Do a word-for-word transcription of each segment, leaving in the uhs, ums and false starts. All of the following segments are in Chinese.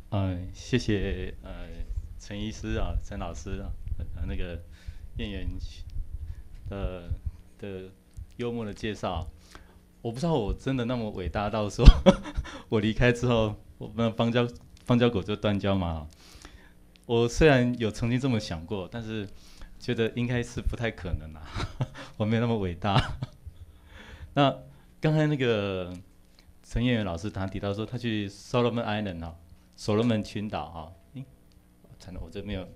呃，谢谢呃陈医师啊，陈老师啊，呃那个燕园的的幽默的介绍。我不知道我真的那么伟大到说我离开之后，我们邦交邦交国就断交嘛。我虽然有曾经这么想过，但是觉得应该是不太可能啊，我没有那么伟大。那刚才那个陈彦元老师他提到说，他去 Solomon Island 啊，所罗门群岛啊，诶，惨了，我这没有，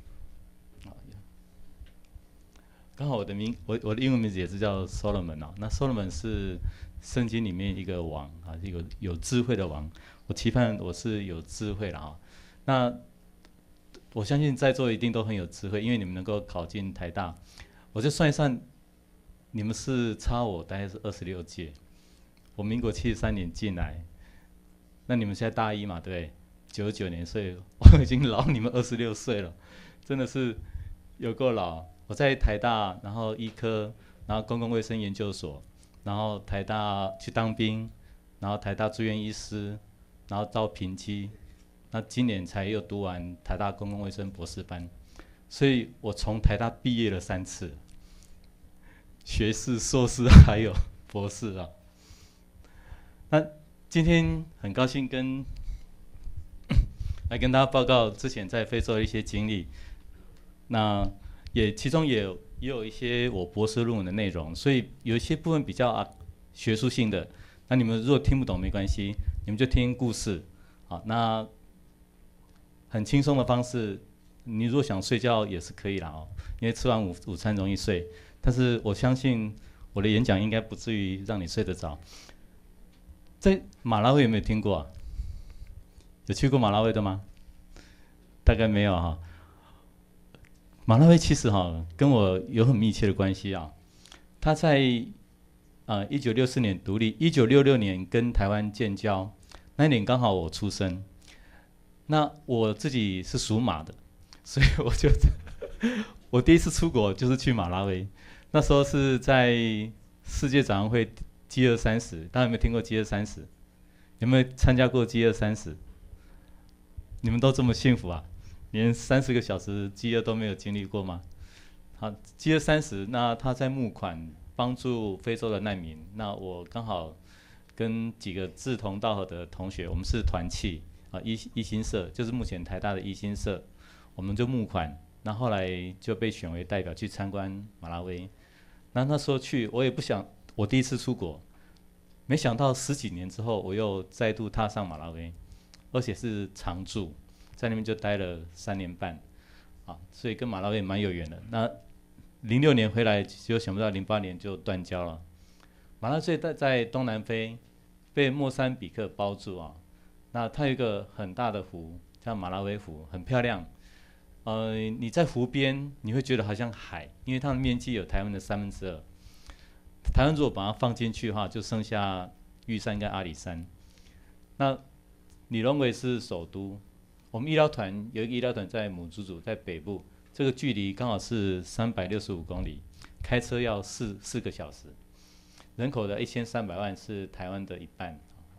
刚好我的名，我我的英文名字也是叫 Solomon 啊。那 Solomon 是圣经里面一个王啊，一个有智慧的王。我期盼我是有智慧了啊。那我相信在座一定都很有智慧，因为你们能够考进台大。我就算一算，你们是差我大概是二十六届。我民国七十三年进来，那你们现在大一嘛，对不对？九十九年，所以我已经老你们二十六岁了，真的是有够老。我在台大，然后医科，然后公共卫生研究所，然后台大去当兵，然后台大住院医师，然后到平基，那今年才又读完台大公共卫生博士班，所以我从台大毕业了三次，学士、硕士还有博士啊。那今天很高兴跟来跟大家报告之前在非洲的一些经历，那也其中也有也有一些我博士论文的内容，所以有一些部分比较啊学术性的，那你们如果听不懂没关系，你们就听故事，好，那很轻松的方式，你如果想睡觉也是可以啦哦，因为吃完午午餐容易睡，但是我相信我的演讲应该不至于让你睡得着。在马拉维有没有听过啊？有去过马拉维的吗？大概没有哈。马拉维其实哈跟我有很密切的关系啊。他在呃一九六四年独立，一九六六年跟台湾建交，那一年刚好我出生。那我自己是属马的，所以我就我第一次出国就是去马拉维，那时候是在世界展望会 G 二三十，大家有没有听过 G 二三十？有没有参加过 G 二三十？你们都这么幸福啊？连三十个小时饥饿都没有经历过吗？好，饥饿三十，那他在募款帮助非洲的难民。那我刚好跟几个志同道合的同学，我们是团契啊，一一心社，就是目前台大的一心社，我们就募款。那后来就被选为代表去参观马拉维。那那时候去，我也不想，我第一次出国，没想到十几年之后，我又再度踏上马拉维，而且是常住。在那边就待了三年半，啊，所以跟马拉维蛮有缘的。那零六年回来，就想不到零八年就断交了。马拉维在在东南非，被莫桑比克包住啊。那它有一个很大的湖，叫马拉维湖，很漂亮。呃，你在湖边，你会觉得好像海，因为它的面积有台湾的三分之二。台湾如果把它放进去的话，就剩下玉山跟阿里山。那里龙尾是首都。我们医疗团有一个医疗团在母猪组，在北部，这个距离刚好是三百六十五公里，开车要四四个小时。人口的一千三百万是台湾的一半。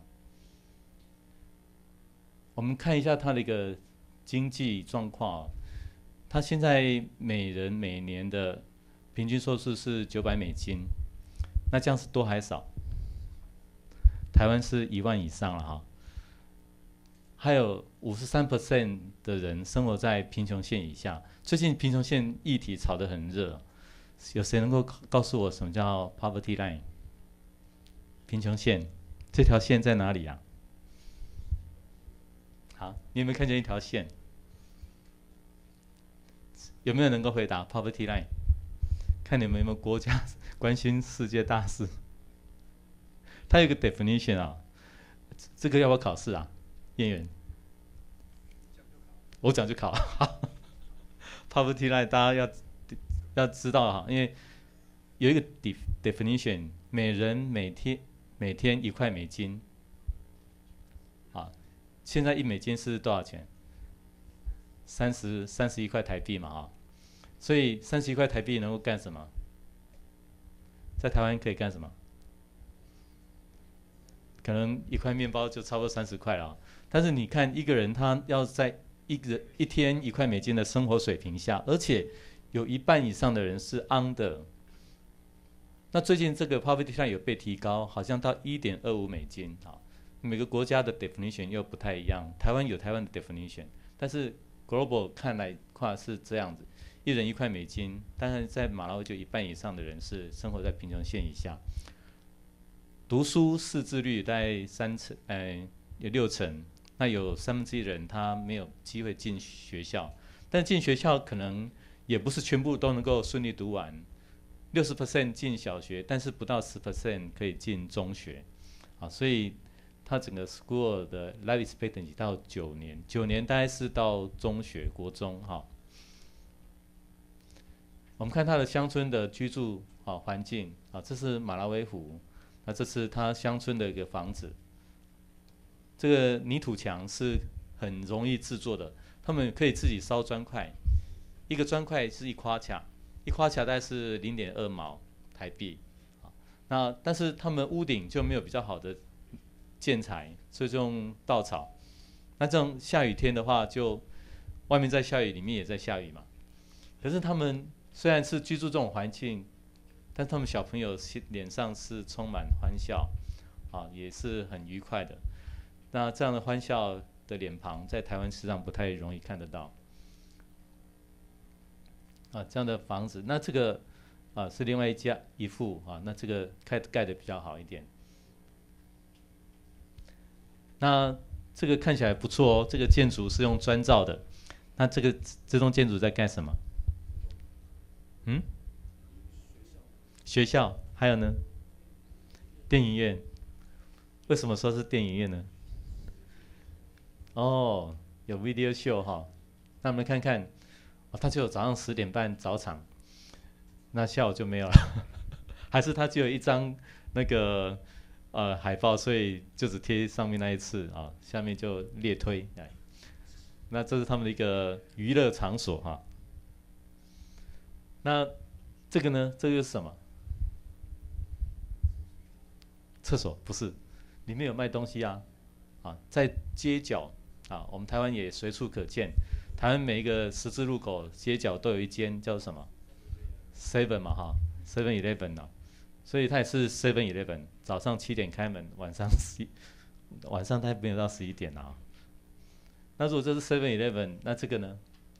我们看一下它的一个经济状况，它现在每人每年的平均收入是九百美金，那这样是多还少？台湾是一万以上了哈。还有五十三 percent 的人生活在贫穷线以下。最近贫穷线议题炒得很热，有谁能够告诉我什么叫 poverty line？ 贫穷线这条线在哪里啊？好，你有没有看见一条线？有没有能够回答 poverty line？ 看你们有没有国家关心世界大事。它有一个 definition 啊，这个要不要考试啊？演员，我讲就考。poverty line 大家要要知道哈，因为有一个 definition， 每人每天每天一块美金，啊，现在一美金是多少钱？三十三十一块台币嘛啊，所以三十一块台币能够干什么？在台湾可以干什么？ 可能一块面包就超过三十块了。但是你看一个人他要在一个一天一块美金的生活水平下，而且有一半以上的人是 under。那最近这个 poverty line 有被提高，好像到 一点二五美金啊。每个国家的 definition 又不太一样，台湾有台湾的 definition， 但是 global 看来话是这样子，一人一块美金，但是在马拉维就一半以上的人是生活在贫穷线以下。读书识字率大概三成，呃，有六成，那有三分之一人他没有机会进学校，但进学校可能也不是全部都能够顺利读完，六十 percent 进小学，但是不到十 percent 可以进中学，啊，所以它整个 school 的 life expectancy 到九年，九年大概是到中学、国中哈。我们看它的乡村的居住啊环境啊，这是马拉维湖，那这是它乡村的一个房子。这个泥土墙是很容易制作的，他们可以自己烧砖块，一个砖块是一夸卡，一夸卡大概是零点二毛台币啊。那但是他们屋顶就没有比较好的建材，所以就用稻草。那这种下雨天的话，就外面在下雨，里面也在下雨嘛。可是他们虽然是居住这种环境，但他们小朋友脸上是充满欢笑，啊，也是很愉快的。那这样的欢笑的脸庞，在台湾实际上不太容易看得到。啊，这样的房子，那这个啊是另外一家一户啊，那这个盖盖的比较好一点。那这个看起来不错哦，这个建筑是用砖造的。那这个这栋建筑在盖什么？嗯？学校，还有呢？电影院。为什么说是电影院呢？哦，有 video show 哈。那我们看看，哦，它就有早上十点半早场，那下午就没有了，还是它只有一张那个呃海报，所以就只贴上面那一次啊，下面就列推来。那这是他们的一个娱乐场所哈。那这个呢？这个是什么？厕所不是，里面有卖东西啊，啊，在街角啊，我们台湾也随处可见。台湾每一个十字路口街角都有一间叫什么 ？Seven 嘛哈 ，Seven Eleven 啊，所以它也是 Seven Eleven， 早上七点开门，晚上十晚上它没有到十一点啊。那如果这是 Seven Eleven， 那这个呢？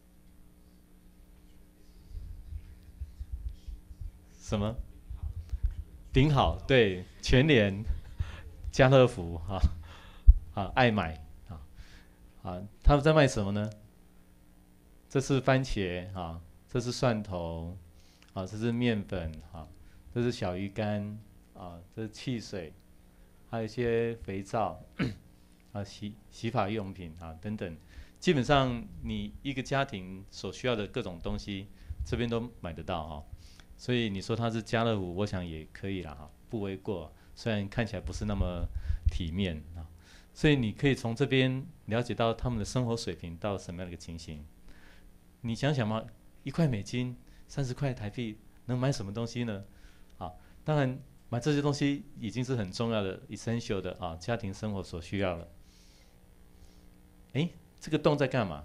什么？顶好，对，全联、家乐福啊，啊，爱买啊，啊，他们在卖什么呢？这是番茄啊，这是蒜头，啊，这是面粉啊，这是小鱼干啊，这是汽水，还有一些肥皂啊，洗洗发用品啊等等。基本上你一个家庭所需要的各种东西，这边都买得到哈。所以你说它是家乐福，我想也可以啦哈，不为过。虽然看起来不是那么体面啊，所以你可以从这边了解到他们的生活水平到什么样的一个情形。你想想嘛，一块美金，三十块台币，能买什么东西呢？啊，当然买这些东西已经是很重要的 essential 的啊，家庭生活所需要了。哎，这个洞在干嘛？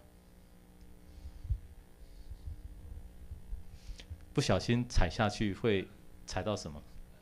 不小心踩下去会踩到什么？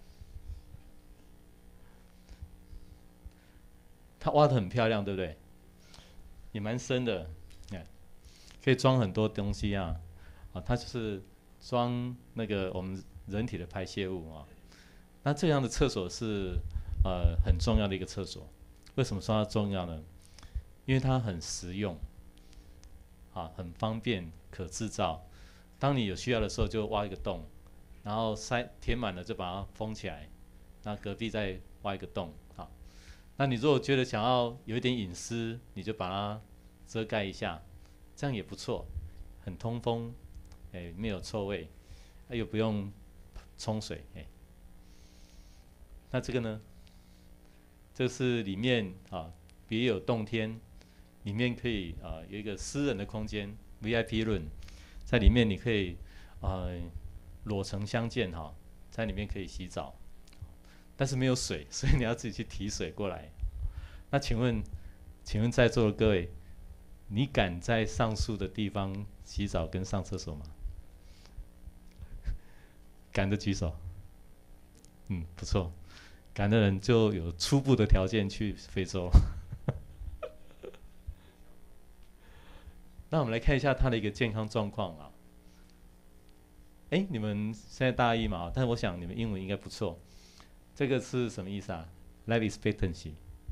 它挖得很漂亮，对不对？也蛮深的，可以装很多东西啊。啊，它就是装那个我们人体的排泄物啊。那这样的厕所是呃很重要的一个厕所。为什么说它重要呢？因为它很实用，啊，很方便，可制造。当你有需要的时候，就挖一个洞，然后塞填满了就把它封起来，那隔壁再挖一个洞，好。那你如果觉得想要有一点隐私，你就把它遮盖一下，这样也不错，很通风，哎，没有臭味，又不用冲水，哎。那这个呢？这是里面啊，别有洞天，里面可以啊有一个私人的空间 ，V I P room。在里面你可以呃裸成相见哈，在里面可以洗澡。 但是没有水，所以你要自己去提水过来。那请问，请问在座的各位，你敢在上述的地方洗澡跟上厕所吗？敢的举手。嗯，不错，敢的人就有初步的条件去非洲。那我们来看一下他的一个健康状况啊。哎，你们现在大一嘛，但是我想你们英文应该不错。这个是什么意思啊 ？Life expectancy，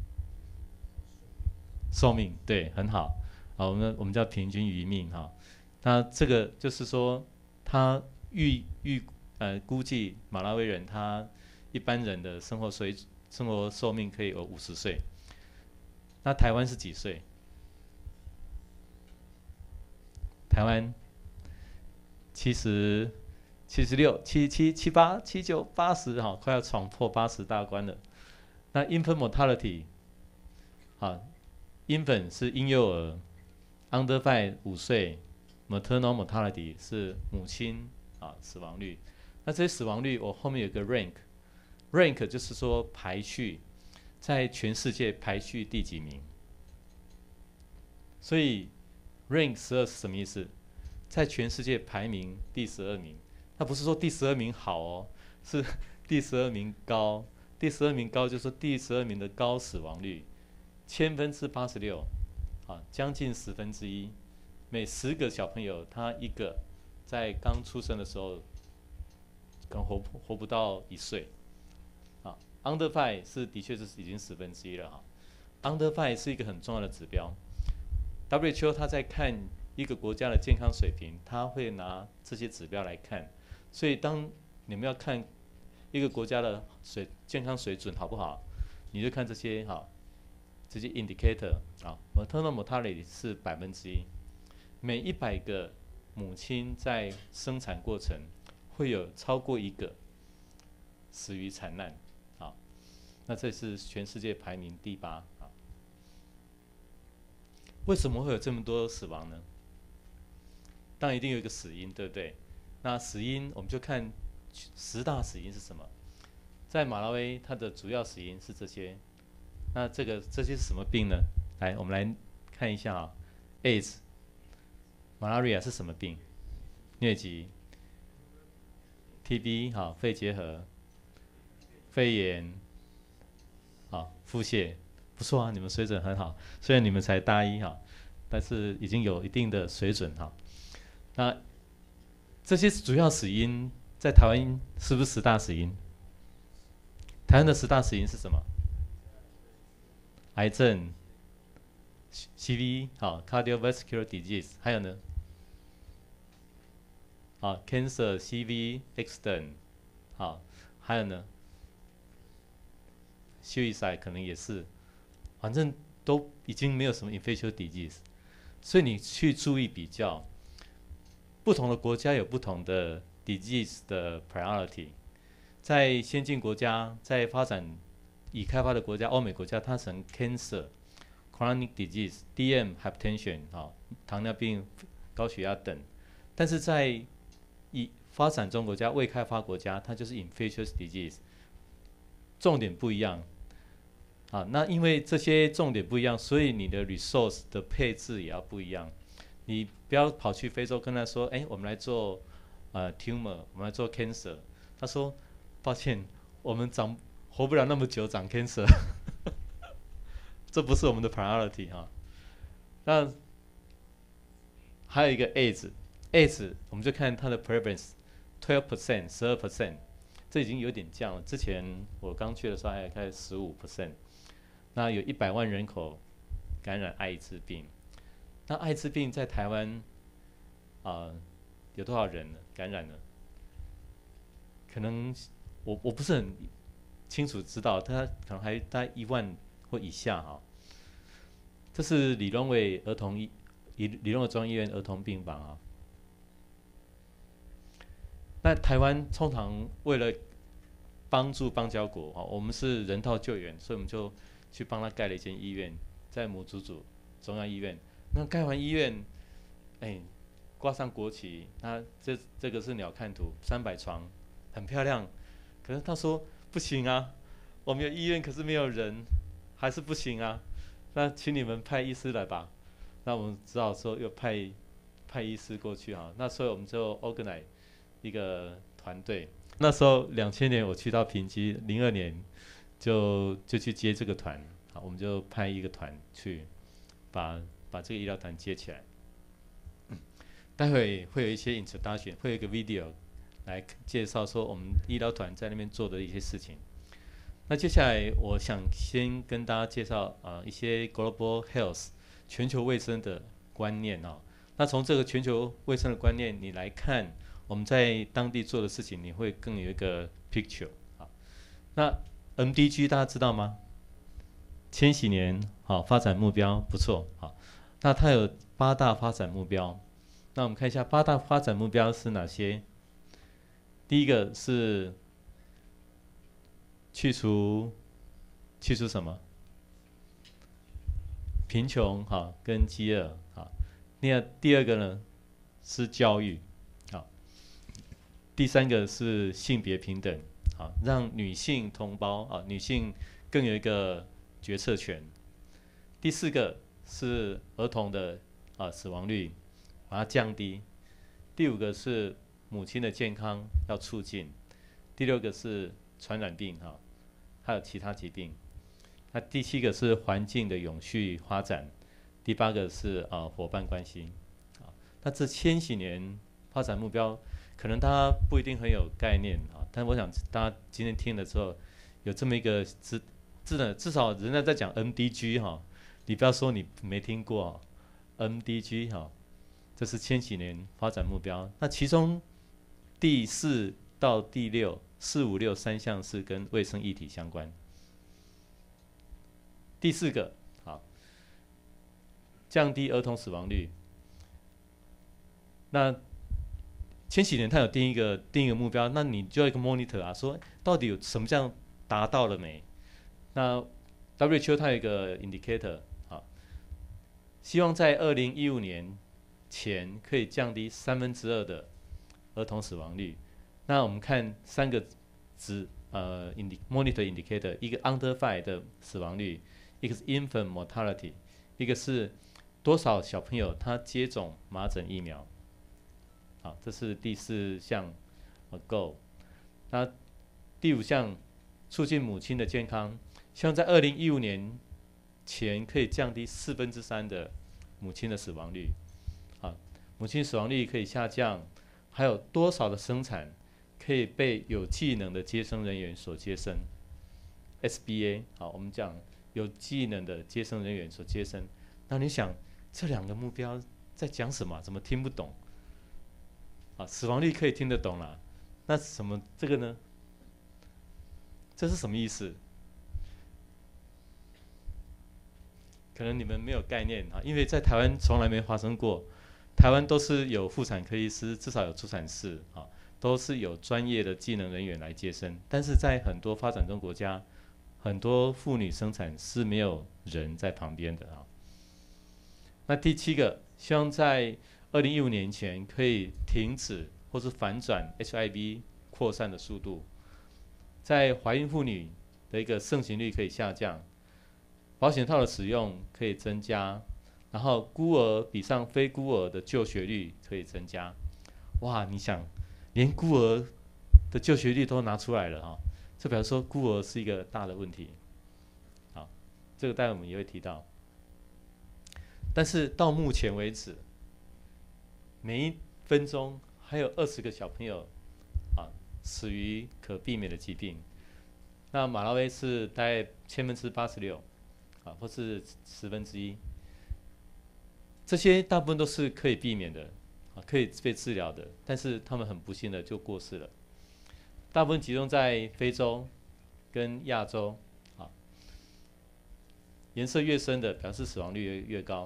寿命，对，很好。好，我们我们叫平均余命哈。那这个就是说，他预预呃估计马拉维人他一般人的生活水生活寿命可以有五十岁。那台湾是几岁？台湾七十。七十六、七七、七八、七九、八十，哈，快要闯破八十大关了。那 infant mortality， 啊 ，infant 是婴幼儿 ，under five 五岁 ，maternal mortality 是母亲啊死亡率。那这些死亡率，我后面有个 rank，rank 就是说排序，在全世界排序第几名。所以 rank 十二是什么意思？在全世界排名第十二名。那不是说第十二名好哦，是第十二名高，第十二名高就是说第十二名的高死亡率，千分之八十六，啊，将近十分之一，每十个小朋友他一个在刚出生的时候，可能活活不到一岁，啊 ，under five 是的确是已经十分之一了哈 ，under five 是一个很重要的指标 ，W H O 他在看一个国家的健康水平，他会拿这些指标来看。所以，当你们要看一个国家的水健康水准好不好，你就看这些哈，这些 indicator 啊 ，maternal mortality 是百分之一，每一百个母亲在生产过程会有超过一个死于产难，啊，那这是全世界排名第八啊。为什么会有这么多死亡呢？当然一定有一个死因，对不对？那死因我们就看十大死因是什么。在马拉维，它的主要死因是这些。那这个这些是什么病呢？来，我们来看一下啊 ，AIDS、malaria 是什么病？疟疾、T B 好，肺结核、肺炎，好，腹泻，不错啊，你们水准很好。虽然你们才大一哈，但是已经有一定的水准哈。那这些主要死因在台湾是不是十大死因？台湾的十大死因是什么？癌症、C V 好 ，cardiovascular disease， 还有呢？好 ，cancer、C V、accident， 好，还有呢 ？suicide 可能也是，反正都已经没有什么 infectious disease， 所以你去注意比较。不同的国家有不同的 disease 的 priority， 在先进国家，在发展已开发的国家，欧美国家，它成 cancer、chronic disease、D M、hypertension 啊，糖尿病、高血压等。但是在已发展中国家、未开发国家，它就是 infectious disease， 重点不一样。啊，那因为这些重点不一样，所以你的 resource 的配置也要不一样。你不要跑去非洲跟他说，哎，我们来做呃 tumor， 我们来做 cancer。他说，抱歉，我们长活不了那么久，长 cancer， 这不是我们的 priority 哈。那还有一个 AIDS，AIDS 我们就看它的 prevalence， twelve percent， 十二 percent， 这已经有点降了。之前我刚去的时候还开十五 percent。那有一百万人口感染艾滋病。那艾滋病在台湾啊、呃、有多少人呢感染了？可能我我不是很清楚知道，他可能还大概一万或以下哈。这是李荣伟儿童医李李荣伟中央医院儿童病房啊。那台湾通常为了帮助邦交国啊，我们是人道救援，所以我们就去帮他盖了一间医院，在母祖祖中央医院。那盖完医院，哎，挂上国旗，那这这个是鸟瞰图，三百床，很漂亮。可是他说不行啊， 我们有医院，可是没有人，还是不行啊。那请你们派医师来吧。那我们只好说又派派医师过去啊。那所以我们就 organize 一个团队。那时候两千年我去到平基，零二年就就去接这个团，好，我们就派一个团去把把这个医疗团接起来。待会会有一些 introduction， 会有一个 video 来介绍说我们医疗团在那边做的一些事情。那接下来我想先跟大家介绍啊、呃、一些 global health 全球卫生的观念哦。那从这个全球卫生的观念，你来看我们在当地做的事情，你会更有一个 picture 啊。那 M D G 大家知道吗？千禧年好、哦、发展目标不错好、哦，那它有八大发展目标。那我们看一下八大发展目标是哪些？第一个是去除去除什么？贫穷哈跟饥饿哈。那第二个呢是教育，好。第三个是性别平等，好，让女性同胞啊女性更有一个决策权。第四个是儿童的啊死亡率，把它降低。第五个是母亲的健康要促进。第六个是传染病哈，还有其他疾病。那第七个是环境的永续发展。第八个是啊伙伴关系。啊，那这千禧年发展目标，可能大家不一定很有概念啊，但我想大家今天听了之后，有这么一个知知的，至少人家在讲 M D G 哈，你不要说你没听过 M D G 哈。这是千禧年发展目标，那其中第四到第六、四五六三项是跟卫生议题相关。第四个，好，降低儿童死亡率。那千禧年它有定一个定一个目标，那你就要一个 monitor 啊，说到底有什么这样达到了没？那 W H O 它有一个 indicator， 好，希望在二零一五年。前可以降低三分之二的儿童死亡率。那我们看三个指呃 monitor indicator， 一个 under five 的死亡率，一个是 infant mortality， 一个是多少小朋友他接种麻疹疫苗。好，这是第四项 goal。那第五项促进母亲的健康，希望在二零一五年前可以降低四分之三的母亲的死亡率。母亲死亡率可以下降，还有多少的生产可以被有技能的接生人员所接生 ？S B A 好，我们讲有技能的接生人员所接生。那你想这两个目标在讲什么？怎么听不懂？啊，死亡率可以听得懂啦，那什么这个呢？这是什么意思？可能你们没有概念啊，因为在台湾从来没发生过。台湾都是有妇产科医师，至少有助产士啊，都是有专业的技能人员来接生。但是在很多发展中国家，很多妇女生产是没有人在旁边的啊。那第七个，希望在二零一五年前可以停止或是反转 H I V 扩散的速度，在怀孕妇女的一个盛行率可以下降，保险套的使用可以增加。然后孤儿比上非孤儿的就学率可以增加，哇！你想，连孤儿的就学率都拿出来了哈，这表示说孤儿是一个大的问题。好，这个待会我们也会提到。但是到目前为止，每一分钟还有二十个小朋友啊死于可避免的疾病。那马拉维是大概千分之八十六，啊，或是十分之一。这些大部分都是可以避免的，啊，可以被治疗的，但是他们很不幸的就过世了。大部分集中在非洲跟亚洲，啊，颜色越深的表示死亡率越越高。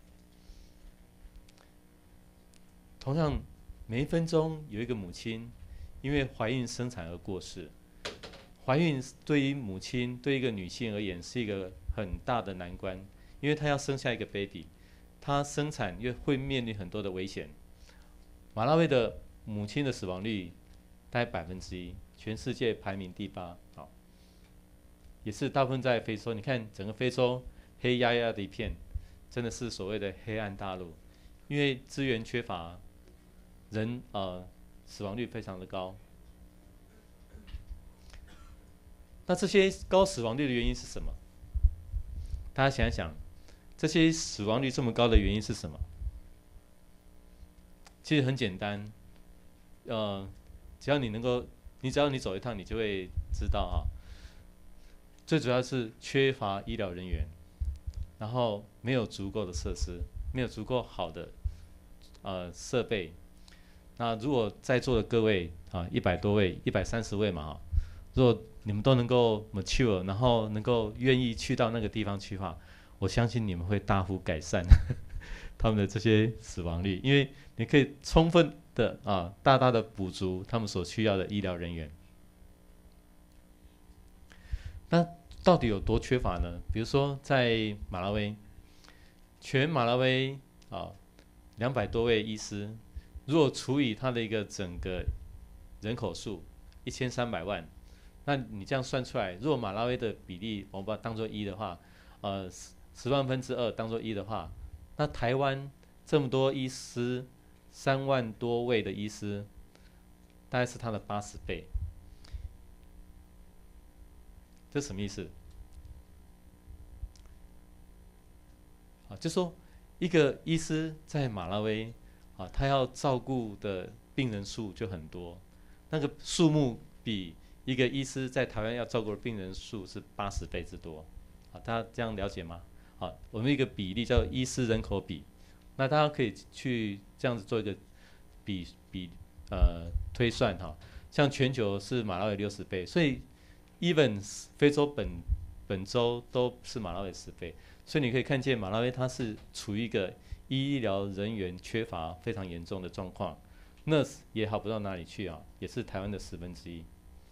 同样，每一分钟有一个母亲因为怀孕生产而过世。怀孕对于母亲，对一个女性而言是一个很大的难关，因为她要生下一个 baby。她生产又会面临很多的危险。马拉维的母亲的死亡率大概百分之一，全世界排名第八。好， 也是大部分在非洲。你看整个非洲黑压压的一片，真的是所谓的黑暗大陆，因为资源缺乏，人呃死亡率非常的高。那这些高死亡率的原因是什么？大家想一想，这些死亡率这么高的原因是什么？其实很简单，呃，只要你能够，你只要你走一趟，你就会知道啊。最主要是缺乏医疗人员，然后没有足够的设施，没有足够好的呃设备。那如果在座的各位啊，一百多位、一百三十位嘛哈，如果你们都能够 mature， 然后能够愿意去到那个地方去的话，我相信你们会大幅改善他们的这些死亡率，因为你可以充分的啊，大大的补足他们所需要的医疗人员。那到底有多缺乏呢？比如说在马拉维，全马拉维啊，两百多位医师，如果除以他的一个整个人口数一千三百万，那你这样算出来，如果马拉维的比例我们把它当做一的话，呃，十万分之二当做一的话，那台湾这么多医师，三万多位的医师，大概是它的八十倍。这什么意思？啊，就说一个医师在马拉维啊，他要照顾的病人数就很多，那个数目比一个医师在台湾要照顾的病人数是八十倍之多。啊，大家这样了解吗？啊，我们一个比例叫医师人口比，那大家可以去这样子做一个比比呃推算哈，像全球是马拉维六十倍，所以 even 非洲本本州都是马拉维十倍，所以你可以看见马拉维它是处于一个医疗人员缺乏非常严重的状况 ，nurse 也好不到哪里去啊，也是台湾的十分之一。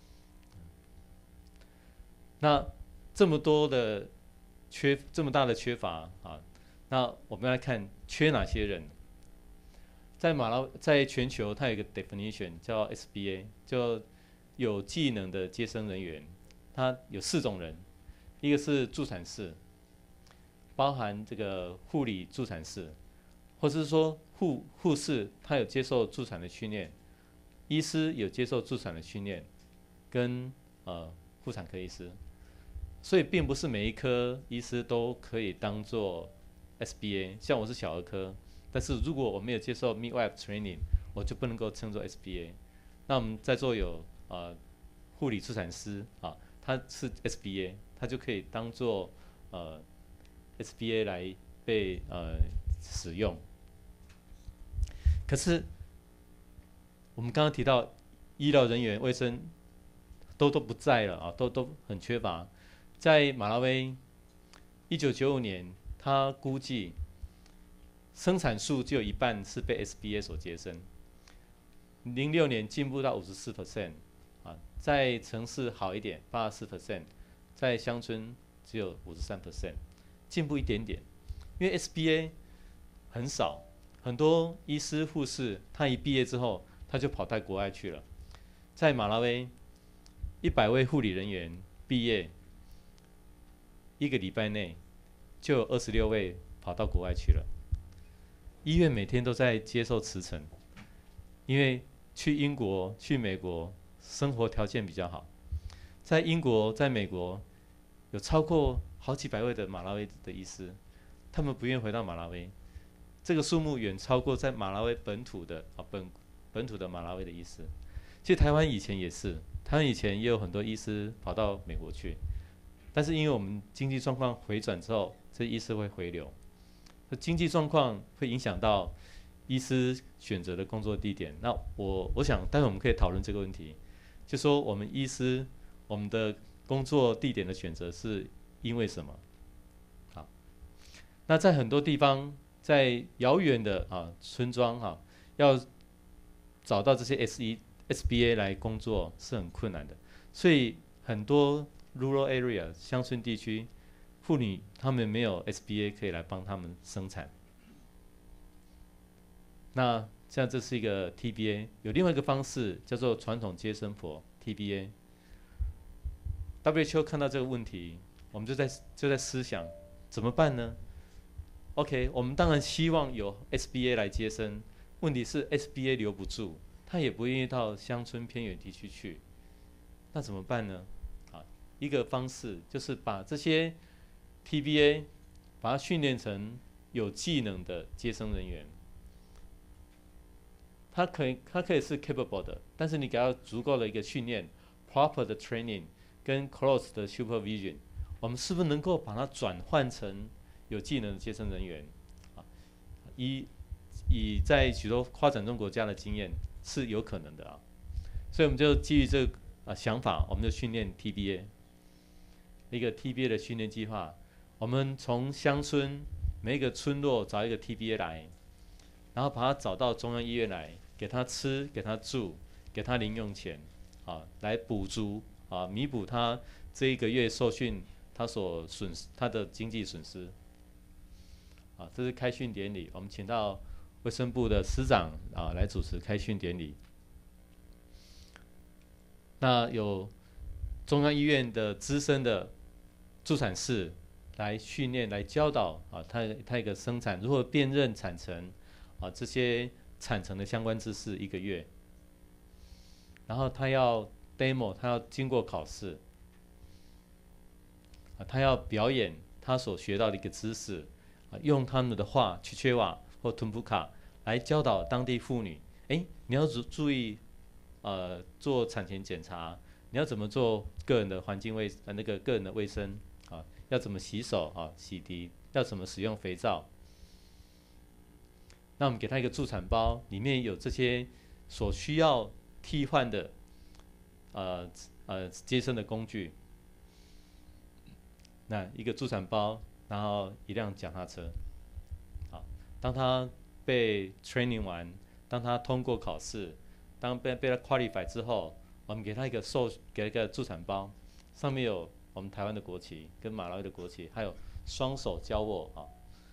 那这么多的缺，这么大的缺乏啊，那我们来看缺哪些人。在马拉，在全球它有一个 definition 叫 S B A， 叫有技能的接生人员，它有四种人，一个是助产士，包含这个护理助产士，或是说护护士他有接受助产的训练，医师有接受助产的训练，跟呃妇产科医师，所以并不是每一科医师都可以当做 S B A， 像我是小儿科。但是如果我没有接受 midwife training， 我就不能够称作 S B A。那我们在座有呃护理助产师啊，他是 S B A， 他就可以当做呃 S B A 来被呃使用。可是我们刚刚提到医疗人员、卫生都都不在了啊，都都很缺乏。在马拉维，一九九五年，他估计生产数只有一半是被 S B A 所接生，零六年进步到五十四 percent， 啊，在城市好一点八十四 percent， 在乡村只有五十三 percent， 进步一点点。因为 S B A 很少，很多医师护士他一毕业之后他就跑到国外去了。在马拉维，一百位护理人员毕业，一个礼拜内就有二十六位跑到国外去了。医院每天都在接受辞呈，因为去英国、去美国生活条件比较好。在英国、在美国有超过好几百位的马拉维的医师，他们不愿回到马拉维，这个数目远超过在马拉维本土的啊本本土的马拉维的医师。其实台湾以前也是，台湾以前也有很多医师跑到美国去，但是因为我们经济状况回转之后，这医师会回流。经济状况会影响到医师选择的工作地点。那我我想，待会我们可以讨论这个问题，就说我们医师我们的工作地点的选择是因为什么？好，那在很多地方，在遥远的啊村庄哈、啊，要找到这些 S E S B A 来工作是很困难的，所以很多 rural area 乡村地区。妇女她们没有 S B A 可以来帮她们生产，那像这是一个 T B A， 有另外一个方式叫做传统接生婆 T B A。 W H O 看到这个问题，我们就在就在思想怎么办呢 ？OK， 我们当然希望有 S B A 来接生，问题是 S B A 留不住，他也不愿意到乡村偏远地区去，那怎么办呢？啊，一个方式就是把这些 T B A 把它训练成有技能的接生人员。他可以，他可以是 capable 的，但是你给他足够的一个训练 ，proper 的 training 跟 close 的 supervision， 我们是不是能够把它转换成有技能的接生人员？啊，以以在许多发展中国家的经验是有可能的啊，所以我们就基于这个啊想法，我们就训练 T B A， 一个 T B A 的训练计划，我们从乡村每一个村落找一个 T B A 来，然后把他找到中央医院来。给他吃，给他住，给他零用钱，啊，来补足啊，弥补他这一个月受训他所损失他的经济损失。啊，这是开训典礼，我们请到卫生部的司长啊来主持开训典礼。那有中央医院的资深的助产士来训练、来教导啊，他他一个生产如何辨认产程啊这些。产程的相关知识一个月，然后他要 demo， 他要经过考试，啊，他要表演他所学到的一个知识，啊，用他们的话曲切瓦或吞普卡来教导当地妇女，哎，你要注注意，呃，做产前检查，你要怎么做个人的环境卫呃那个个人的卫生啊，要怎么洗手啊，洗涤，要怎么使用肥皂。那我们给他一个助产包，里面有这些所需要替换的，呃呃接生的工具。那一个助产包，然后一辆脚踏车。好，当他被 training 完，当他通过考试，当被被他 qualify 之后，我们给他一个授，给一个助产包，上面有我们台湾的国旗跟马来的国旗，还有双手交握啊。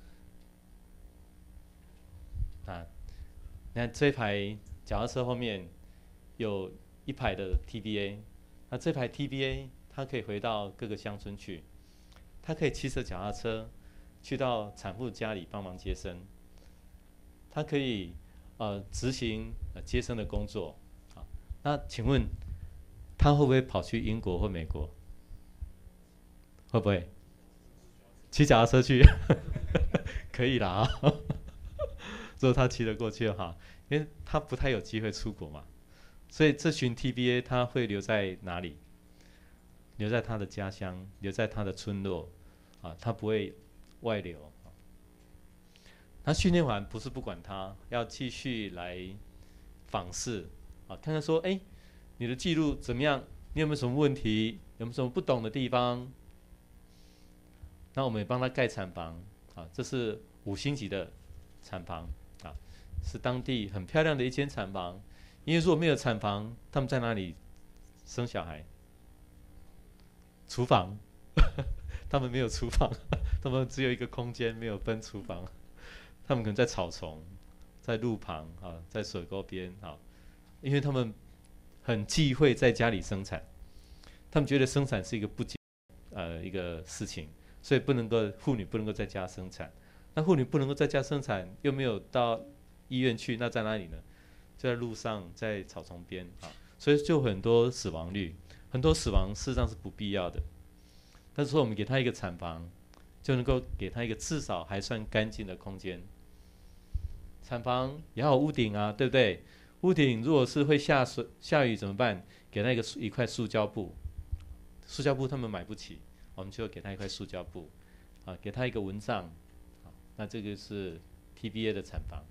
啊，那这排脚踏车后面有一排的 T B A， 那这排 T B A 它可以回到各个乡村去，它可以骑着脚踏车去到产妇家里帮忙接生，它可以呃执行呃接生的工作。啊，那请问他会不会跑去英国或美国？会不会骑脚踏车去？可以啦啊。之后他骑得过去的话，因为他不太有机会出国嘛，所以这群 T B A 他会留在哪里？留在他的家乡，留在他的村落，啊，他不会外流。他训练完不是不管他，要继续来访视，啊，看看说，哎，你的记录怎么样？你有没有什么问题？有没有什么不懂的地方？那我们也帮他盖产房，啊，这是五星级的产房。是当地很漂亮的一间产房，因为如果没有产房，他们在哪里生小孩？厨房，他们没有厨房，他们只有一个空间，没有分厨房。他们可能在草丛，在路旁啊，在水沟边啊，因为他们很忌讳在家里生产，他们觉得生产是一个不洁呃一个事情，所以不能够妇女不能够在家生产。那妇女不能够在家生产，又没有到医院去，那在哪里呢？就在路上，在草丛边啊，所以就很多死亡率，很多死亡事实上是不必要的。但是说我们给他一个产房，就能够给他一个至少还算干净的空间。产房也要有屋顶啊，对不对？屋顶如果是会下水下雨怎么办？给他一个一块塑胶布，塑胶布他们买不起，我们就给他一块塑胶布，啊，给他一个蚊帐，啊，那这个是 T B A 的产房。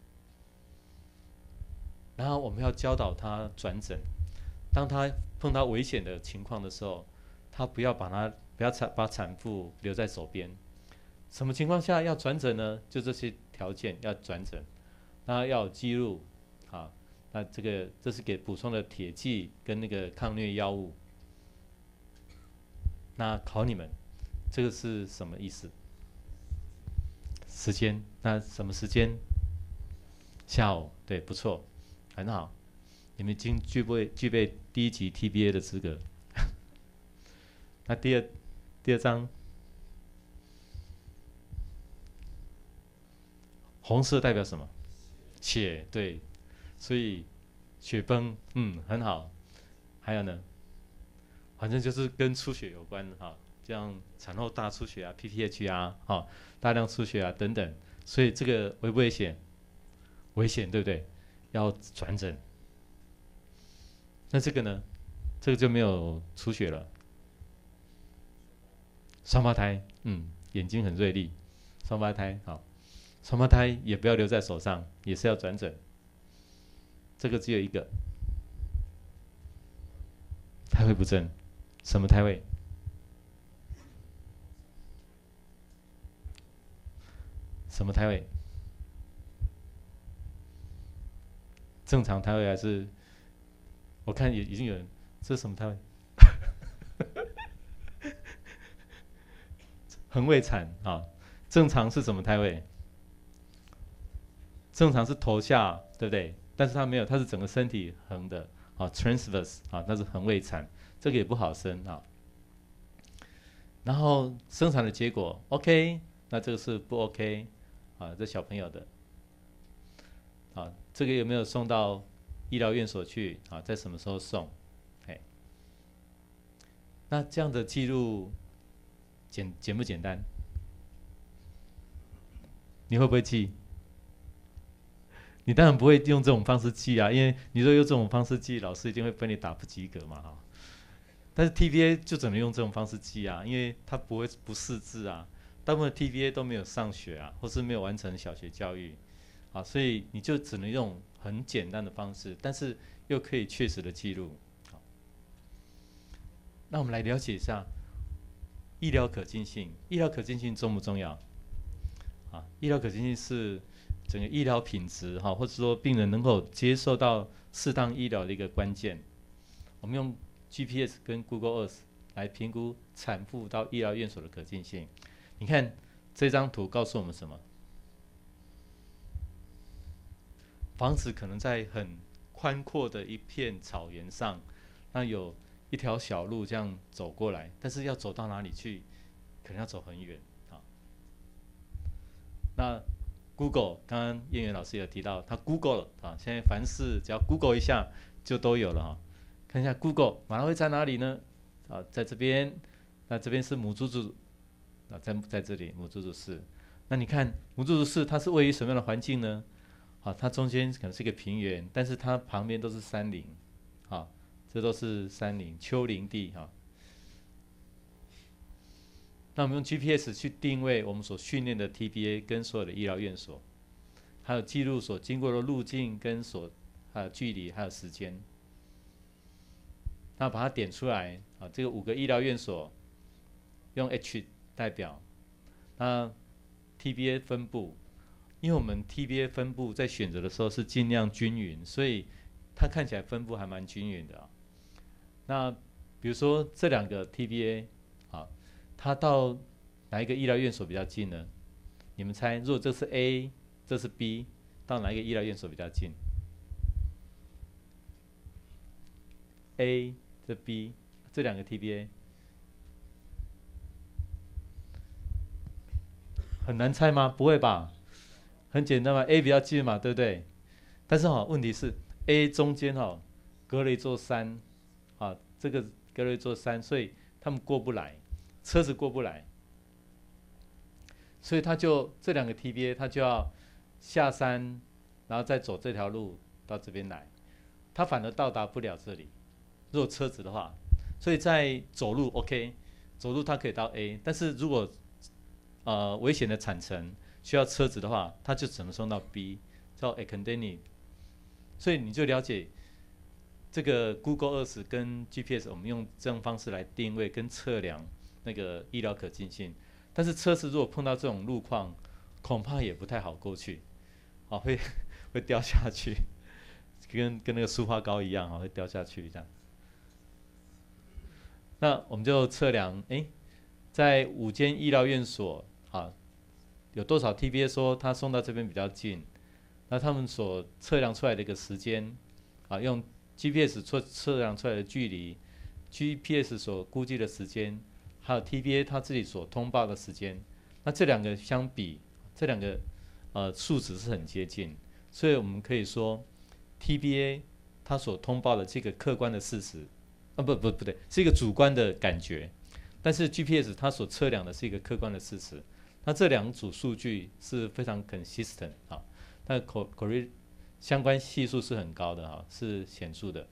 然后我们要教导他转诊，当他碰到危险的情况的时候，他不要把他不要产把产妇留在手边。什么情况下要转诊呢？就这些条件要转诊，那要有记录，啊，那这个这是给补充的铁剂跟那个抗疟药物。那考你们，这个是什么意思？时间？那什么时间？下午，对，不错。很好，你们已经具备具备低级 T B A 的资格。 那第二第二张，红色代表什么？血，对，所以血崩，嗯，很好。还有呢，反正就是跟出血有关哈，这样产后大出血啊 ，P T H 啊，哈，大量出血啊等等，所以这个危不危险？危险，对不对？要转诊。那这个呢？这个就没有出血了。双胞胎，嗯，眼睛很锐利，双胞胎好，双胞胎也不要留在手上，也是要转诊。这个只有一个，胎位不正，什么胎位？什么胎位？正常胎位还是？我看已已经有人，这是什么胎位？横位产啊，正常是什么胎位？正常是头下，对不对？但是它没有，它是整个身体横的啊 ，transverse 啊，那是横位产，这个也不好生啊。然后生产的结果 OK， 那这个是不 OK 啊，这小朋友的啊，这个有没有送到医疗院所去啊？在什么时候送？哎，那这样的记录简简不简单？你会不会记？你当然不会用这种方式记啊，因为你说用这种方式记，老师一定会分你打不及格嘛哈。但是 T B A 就只能用这种方式记啊，因为它不会不识字啊，大部分的 T B A 都没有上学啊，或是没有完成小学教育，啊，所以你就只能用很简单的方式，但是又可以确实的记录。好，那我们来了解一下医疗可进性，医疗可进性重不重要？啊，医疗可进性是整个医疗品质哈，或者说病人能够接受到适当医疗的一个关键。我们用 G P S 跟 Google Earth 来评估产妇到医疗院所的可进性。你看这张图告诉我们什么？房子可能在很宽阔的一片草原上，那有一条小路这样走过来，但是要走到哪里去，可能要走很远啊。那 Google 刚刚燕元老师有提到，他 Google 了啊，现在凡事只要 Google 一下就都有了啊。看一下 Google 马拉会在哪里呢？啊，在这边，那这边是母猪猪，啊，在在这里母猪猪市。那你看母猪猪市它是位于什么样的环境呢？啊，它中间可能是一个平原，但是它旁边都是山林，啊，这都是山林丘陵地哈。那我们用 G P S 去定位我们所训练的 T B A 跟所有的医疗院所，还有记录所经过的路径跟所还有距离还有时间。那把它点出来啊，这个五个医疗院所用 H 代表，那 T B A 分布，因为我们 T B A 分布在选择的时候是尽量均匀，所以它看起来分布还蛮均匀的啊。那比如说这两个 T B A 啊，它到哪一个医疗院所比较近呢？你们猜，如果这是 A， 这是 B， 到哪一个医疗院所比较近 ？A 这 B 这两个 T B A 很难猜吗？不会吧？很简单嘛 ，A 比较近嘛，对不对？但是哈、哦，问题是 A 中间哈、哦、隔了一座山，啊，这个隔了一座山，所以他们过不来，车子过不来，所以他就这两个 T B A 他就要下山，然后再走这条路到这边来，他反而到达不了这里。如果车子的话，所以在走路 OK， 走路它可以到 A， 但是如果呃危险的产程需要车子的话，它就只能送到 B， 叫 Academy。所以你就了解这个 Google Earth 跟 G P S， 我们用这种方式来定位跟测量那个医疗可进性。但是车子如果碰到这种路况，恐怕也不太好过去，啊，会会掉下去，跟跟那个塑化膏一样啊，会掉下去这样。那我们就测量，哎，在五间医疗院所啊，有多少 T B A 说他送到这边比较近？那他们所测量出来的一个时间，啊，用 G P S 测测量出来的距离 ，G P S 所估计的时间还有 T B A 它自己所通报的时间，那这两个相比，这两个呃数值是很接近，所以我们可以说 T B A 它所通报的这个客观的事实，啊不不不对，是一个主观的感觉，但是 G P S 它所测量的是一个客观的事实。那这两组数据是非常 consistent 啊，但 correlation 相关系数是很高的哈，是显著的。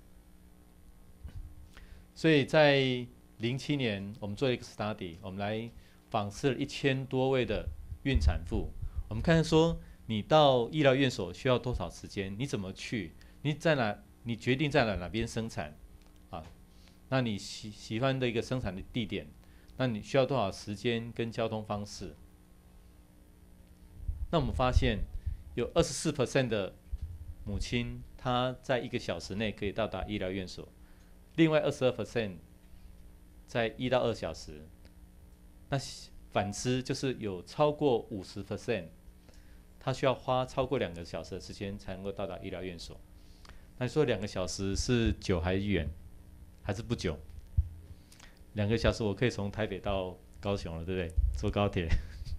所以在零七年，我们做了一个 study， 我们来访视了一千多位的孕产妇。我们看看说，你到医疗院所需要多少时间？你怎么去？你在哪？你决定在哪哪边生产？啊，那你喜喜欢的一个生产的地点，那你需要多少时间跟交通方式？那我们发现有 百分之二十四 的母亲，她在一个小时内可以到达医疗院所，另外 百分之二十二 在一到二小时。那反之就是有超过 百分之五十， 他需要花超过两个小时的时间才能够到达医疗院所。那你说两个小时是久还是远，还是不久？两个小时我可以从台北到高雄了，对不对？坐高铁。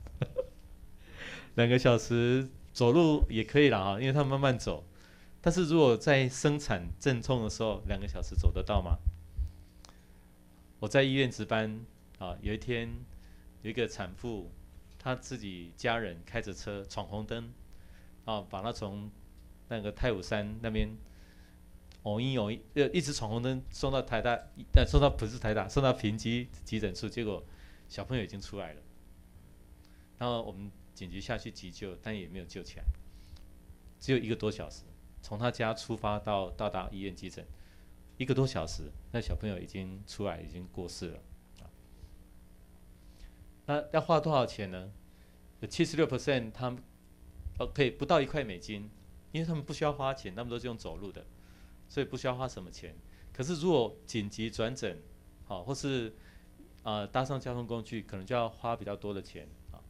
两个小时走路也可以啦哈，因为他慢慢走。但是如果在生产阵痛的时候，两个小时走得到吗？我在医院值班啊，有一天有一个产妇，她自己家人开着车闯红灯，啊，把她从那个太武山那边，哦一哦一，呃，一直闯红灯送到台大，呃，送到不是台大，送到平基急诊处，结果小朋友已经出来了，然后我们紧急下去急救，但也没有救起来，只有一个多小时，从他家出发到到达医院急诊，一个多小时，那小朋友已经出来，已经过世了。那要花多少钱呢？有 百分之七十六 他们呃可以不到一块美金，因为他们不需要花钱，他们都是用走路的，所以不需要花什么钱。可是如果紧急转诊，好、或是呃搭上交通工具，可能就要花比较多的钱啊。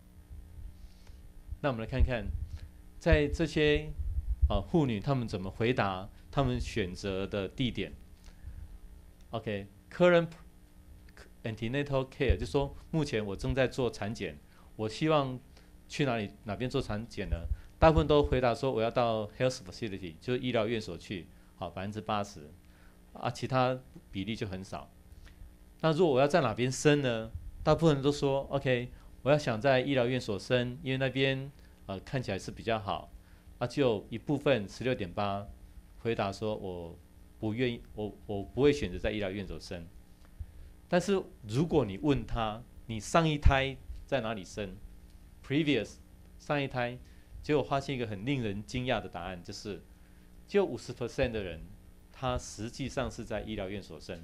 那我们来看看，在这些啊妇女她们怎么回答她们选择的地点。OK，current、okay, antenatal care 就是说，目前我正在做产检，我希望去哪里哪边做产检呢？大部分都回答说我要到 health facility， 就是医疗院所去，好，百分之八十，啊，其他比例就很少。那如果我要在哪边生呢？大部分人都说 OK， 我要想在医疗院所生，因为那边呃看起来是比较好。啊，就有一部分 十六点八 回答说我不愿意，我我不会选择在医疗院所生。但是如果你问他，你上一胎在哪里生 ？previous 上一胎，结果发现一个很令人惊讶的答案，就是只有 百分之五十 的人，他实际上是在医疗院所生，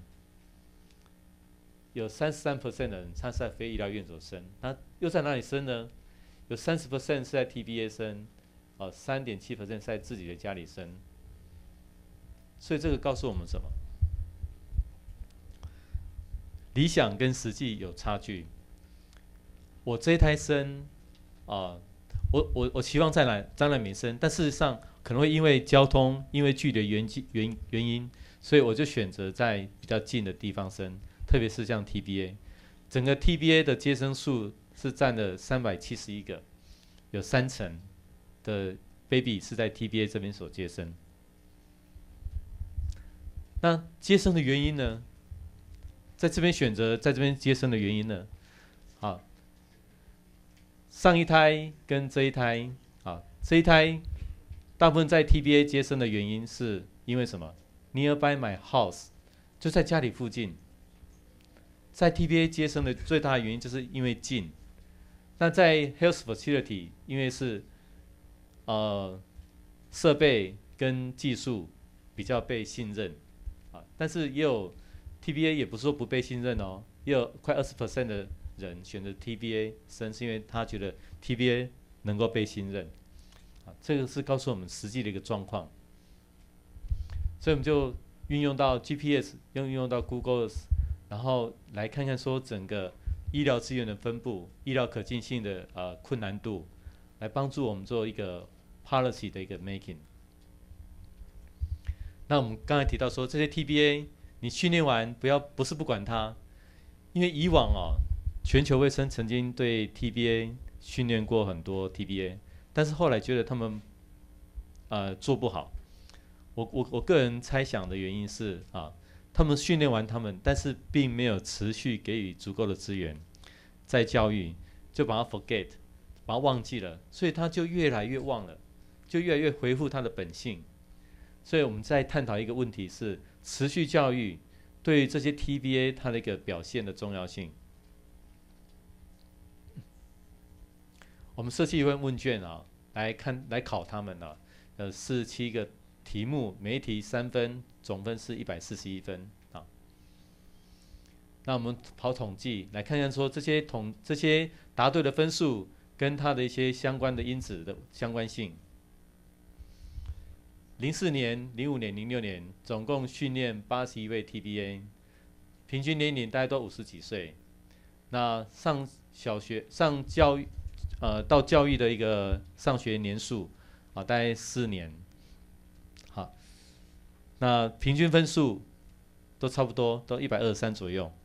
有 百分之三十三 的人他是在非医疗院所生，那又在哪里生呢？有 百分之三十 是在 T B A 生，哦 ，三点七 是在自己的家里生。所以这个告诉我们什么？理想跟实际有差距。我这一胎生，啊、呃，我我我期望在哪在哪里生，但事实上可能会因为交通、因为距离原原原因，所以我就选择在比较近的地方生，特别是像 T B A， 整个 T B A 的接生数是占了三百七十一个，有三成的 baby 是在 T B A 这边所接生。那接生的原因呢？在这边选择在这边接生的原因呢？好，上一胎跟这一胎，啊，这一胎大部分在 T B A 接生的原因是因为什么 ？Nearby my house， 就在家里附近。在 T B A 接生的最大的原因就是因为近。那在 health facility， 因为是呃设备跟技术比较被信任，啊，但是也有 T B A 也不是说不被信任哦，也有快 百分之二十 的人选择 T B A 生，是因为他觉得 T B A 能够被信任，啊，这个是告诉我们实际的一个状况。所以我们就运用到 G P S， 用运用到 Google， 然后来看看说整个医疗资源的分布、医疗可进性的呃困难度，来帮助我们做一个 policy 的一个 making。那我们刚才提到说这些 T B A。你训练完不要不是不管它， 因为以往哦，全球卫生曾经对 T B A 训练过很多 T B A， 但是后来觉得他们呃做不好。我我我个人猜想的原因是啊，他们训练完他们，但是并没有持续给予足够的资源，在教育就把它 forget， 把它忘记了，所以他就越来越忘了，就越来越恢复他的本性。所以我们在探讨一个问题是持续教育对于这些 T B A 它的一个表现的重要性。我们设计一份问卷啊，来看来考他们啊，呃，四十七个题目，每一题三分，总分是一百四十一分啊。那我们跑统计来看看说这些统这些答对的分数跟它的一些相关的因子的相关性。零四年、零五年、零六年，总共训练八十一位 T B A， 平均年龄大概都五十几岁。那上小学上教育。呃，到教育的一个上学年数啊，大概四年，好，那平均分数都差不多，都一百二十三左右。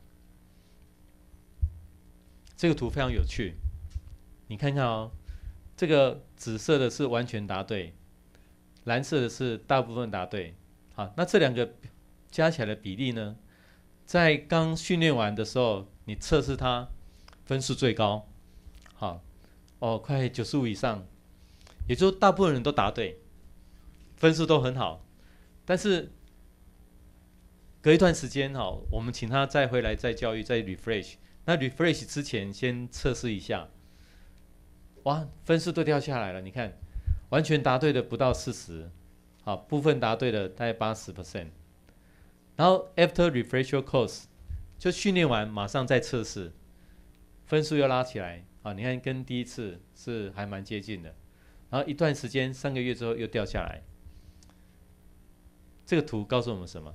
这个图非常有趣，你看看哦，这个紫色的是完全答对，蓝色的是大部分答对。好，那这两个加起来的比例呢，在刚训练完的时候，你测试它分数最高，好。哦，快九十五以上，也就是大部分人都答对，分数都很好。但是隔一段时间哈，我们请他再回来再教育再 refresh。那 refresh 之前先测试一下，哇，分数都掉下来了。你看，完全答对的不到四十，好，部分答对的大概八十 percent。然后 after refresher course 就训练完马上再测试，分数又拉起来。啊，你看跟第一次是还蛮接近的，然后一段时间三个月之后又掉下来。这个图告诉我们什么？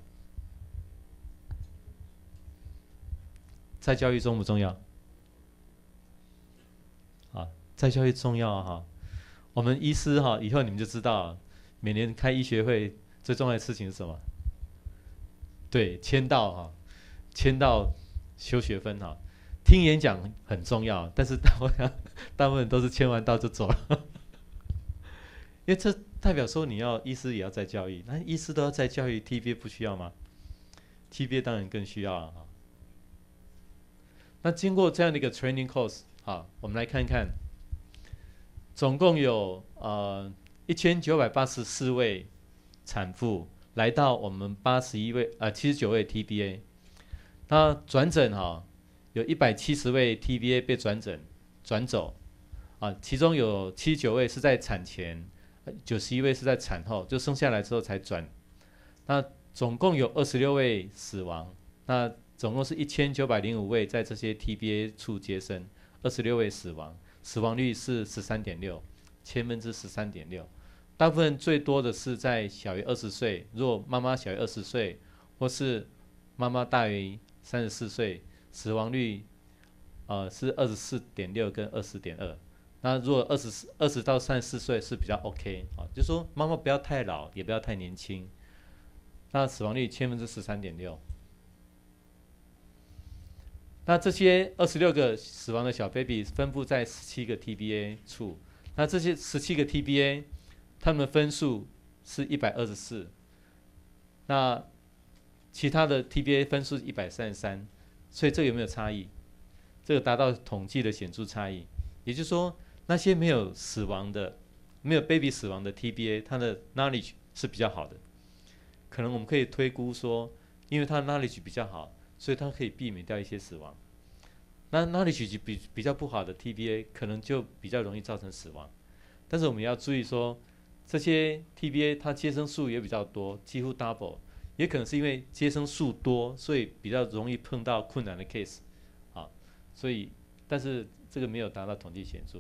再教育重不重要？啊，再教育重要哈。我们医师哈，以后你们就知道，每年开医学会最重要的事情是什么？对，签到哈，签到修学分哈。听演讲很重要，但是大部分大部分都是签完到就走了，因为这代表说你要医师也要再教育，那医师都要再教育 ，T B A 不需要吗 ？T B A 当然更需要啊。那经过这样的一个 training course， 好，我们来看看，总共有呃一千九百八十四位产妇来到我们八十一位呃七十九位 T B A， 那转诊哈。有一百七十位 T B A 被转诊转走，啊，其中有七十九位是在产前，九十一位是在产后，就生下来之后才转。那总共有二十六位死亡，那总共是一千九百零五位在这些 T B A 处接生，二十六位死亡，死亡率是十三点六，千分之十三点六。大部分最多的是在小于二十岁，如果妈妈小于二十岁，或是妈妈大于三十四岁。死亡率，呃是二十四点六跟二十点二。那如果二十二十到三十四岁是比较 OK 啊，就是说妈妈不要太老，也不要太年轻。那死亡率千分之十三点六。那这些二十六个死亡的小 baby 分布在十七个 T B A 处。那这些十七个 T B A， 他们的分数是一百二十四。那其他的 T B A 分数一百三十三。所以这有没有差异？这个达到统计的显著差异，也就是说，那些没有死亡的、没有 baby 死亡的 T B A， 它的 knowledge 是比较好的。可能我们可以推估说，因为它的 knowledge 比较好，所以它可以避免掉一些死亡。那 knowledge 比比较不好的 T B A， 可能就比较容易造成死亡。但是我们要注意说，这些 T B A 它接生数也比较多，几乎 double。也可能是因为接生数多，所以比较容易碰到困难的 case， 啊，所以但是这个没有达到统计显著。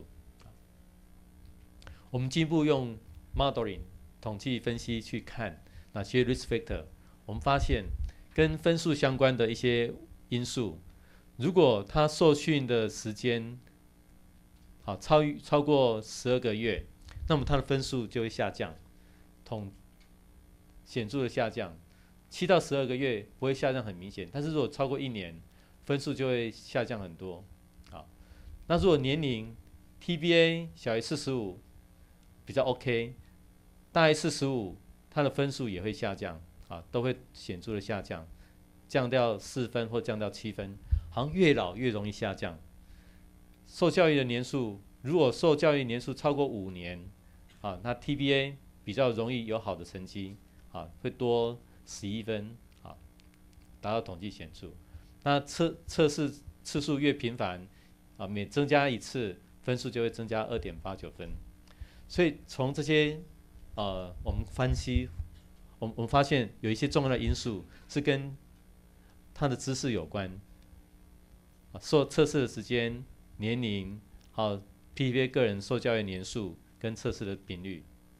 我们进一步用 modeling 统计分析去看哪些 risk factor， 我们发现跟分数相关的一些因素，如果他受训的时间好超超过十二个月，那么他的分数就会下降，统显著的下降。七到十二个月不会下降很明显，但是如果超过一年， 分数就会下降很多。好，那如果年龄 T B A 小于四十五，比较 OK， 大于四十五，它的分数也会下降，啊，都会显著的下降，降掉四分或降掉七分，好像越老越容易下降。受教育的年数，如果受教育年数超过五年，啊，那 T B A 比较容易有好的成绩，啊，会多十一分，啊，达到统计显著。那测测试次数越频繁，啊，每增加一次，分数就会增加二点八九分。所以从这些，呃，我们分析，我们我们发现有一些重要的因素是跟他的知识有关，啊，受测试的时间、年龄，还有 T B A 个人受教育年数跟测试的频率。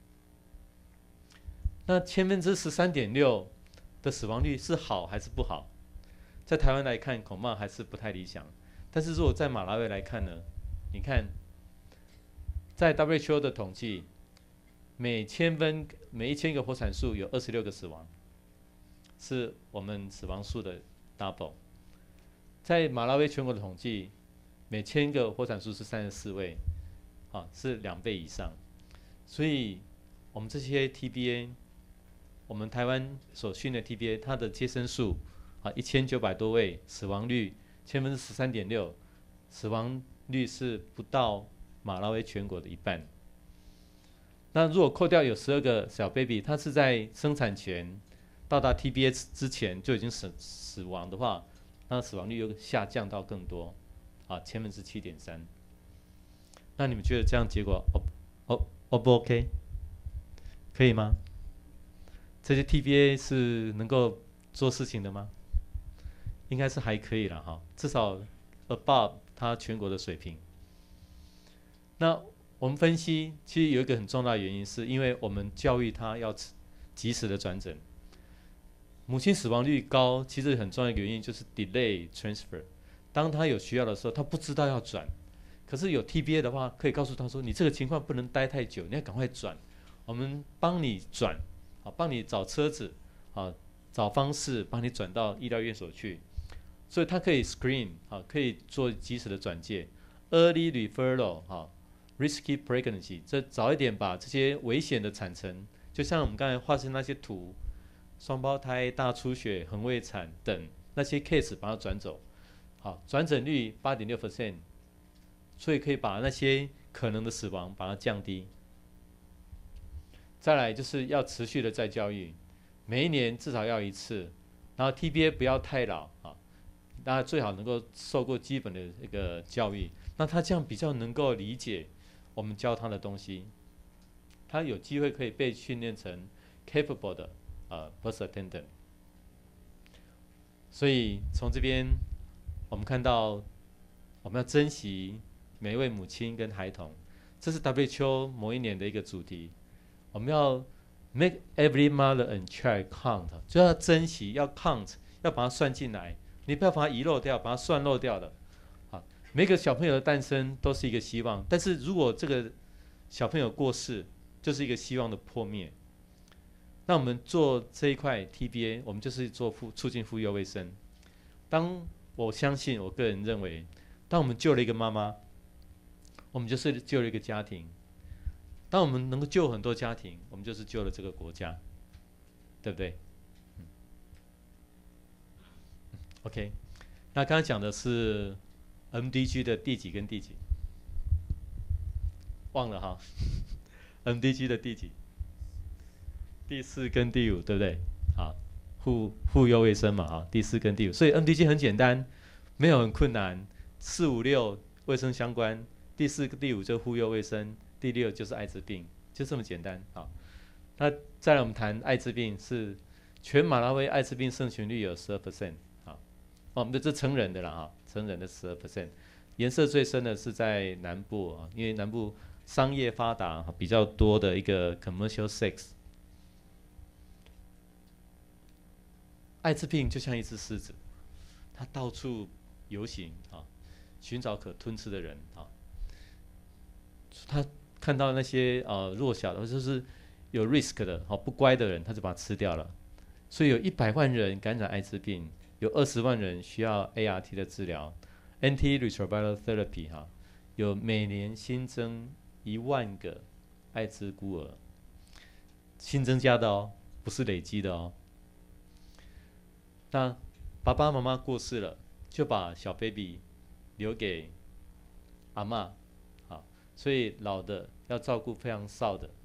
那千分之十三点六的死亡率是好还是不好？在台湾来看，恐怕还是不太理想。但是如果在马拉维来看呢？你看，在 W H O 的统计，每千分每一千个活产数有二十六个死亡，是我们死亡数的 double。在马拉维全国的统计，每千个活产数是三十四位，啊，是两倍以上。所以，我们这些 T B A， 我们台湾所训的 T B A， 它的接生数啊一千九百多位，死亡率千分之十三点六，死亡率是不到马拉维全国的一半。那如果扣掉有十二个小 baby， 它是在生产前到达 T B A 之前就已经死死亡的话，那死亡率又下降到更多，啊，千分之七点三。那你们觉得这样结果 O O O 不 OK？ 可以吗？这些 T B A 是能够做事情的吗？应该是还可以了哈，至少 above 它全国的水平。那我们分析，其实有一个很重要的原因，是因为我们教育他要及时的转诊。母亲死亡率高，其实很重要的原因就是 delay transfer。当他有需要的时候，他不知道要转，可是有 T B A 的话，可以告诉他说，你这个情况不能待太久，你要赶快转，我们帮你转，啊，帮你找车子，啊，找方式帮你转到医疗院所去。所以他可以 screen， 啊，可以做及时的转介 ，early referral， 啊 ，risky pregnancy， 这早一点把这些危险的产程，就像我们刚才画的那些图，双胞胎、大出血、横位产等那些 case 把它转走，好，转诊率 八点六 percent， 所以可以把那些可能的死亡把它降低。再来就是要持续的再教育，每一年至少要一次，然后 T B A 不要太老啊。大家最好能够受过基本的一个教育，那他这样比较能够理解我们教他的东西，他有机会可以被训练成 capable 的呃 birth attendant。所以从这边我们看到，我们要珍惜每一位母亲跟孩童，这是 W H O 某一年的一个主题。我们要 make every mother and child count， 就要珍惜，要 count， 要把它算进来。你不要把它遗漏掉，把它算漏掉的。好，每个小朋友的诞生都是一个希望，但是如果这个小朋友过世，就是一个希望的破灭。那我们做这一块 T B A， 我们就是做促进妇幼卫生。当我相信，我个人认为，当我们救了一个妈妈，我们就是救了一个家庭。当我们能够救很多家庭，我们就是救了这个国家，对不对？OK， 那刚才讲的是 M D G 的第几跟第几？忘了哈，M D G 的第几？第四跟第五，对不对？好，妇妇幼卫生嘛，啊，第四跟第五，所以 M D G 很简单，没有很困难，四五六卫生相关，第四第五就妇幼卫生，第六就是艾滋病，就这么简单。好，那再来我们谈艾滋病，是全马拉维艾滋病盛行率有 百分之十二。哦，我们这成人的啦哈，成人的 百分之十二， 颜色最深的是在南部啊，因为南部商业发达，比较多的一个 commercial sex。艾滋病就像一只狮子，它到处游行啊，寻找可吞吃的人啊。它看到那些呃弱小的，或者是有 risk 的，好不乖的人，它就把它吃掉了。所以有一百万人感染艾滋病。 有二十万人需要 A R T 的治疗 ，antiretroviral therapy 哈，有每年新增一万个艾滋孤儿，新增加的哦，不是累积的哦。那爸爸妈妈过世了，就把小 baby 留给阿嬷，啊，所以老的要照顾非常少的。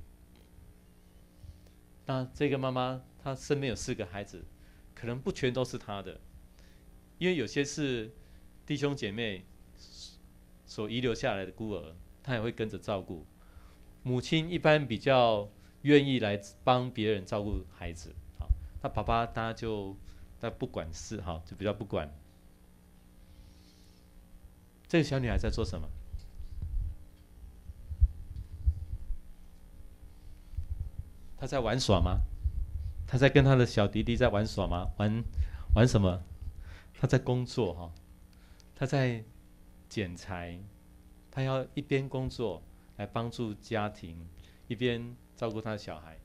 那这个妈妈她身边有四个孩子，可能不全都是她的，因为有些是弟兄姐妹所遗留下来的孤儿，她也会跟着照顾。母亲一般比较愿意来帮别人照顾孩子，好，那爸爸他就他不管事，哈，就比较不管。这个小女孩在做什么？她在玩耍吗？她在跟她的小弟弟在玩耍吗？玩玩什么？她在工作哈，她在剪裁，她要一边工作来帮助家庭，一边照顾她的小孩。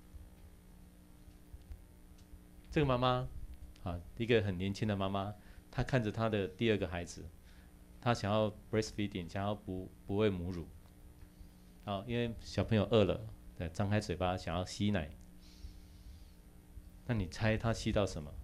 这个妈妈啊，一个很年轻的妈妈，她看着她的第二个孩子，她想要 breastfeeding， 想要哺哺喂母乳，啊，因为小朋友饿了。对，张开嘴巴想要吸奶，那你猜他吸到什么？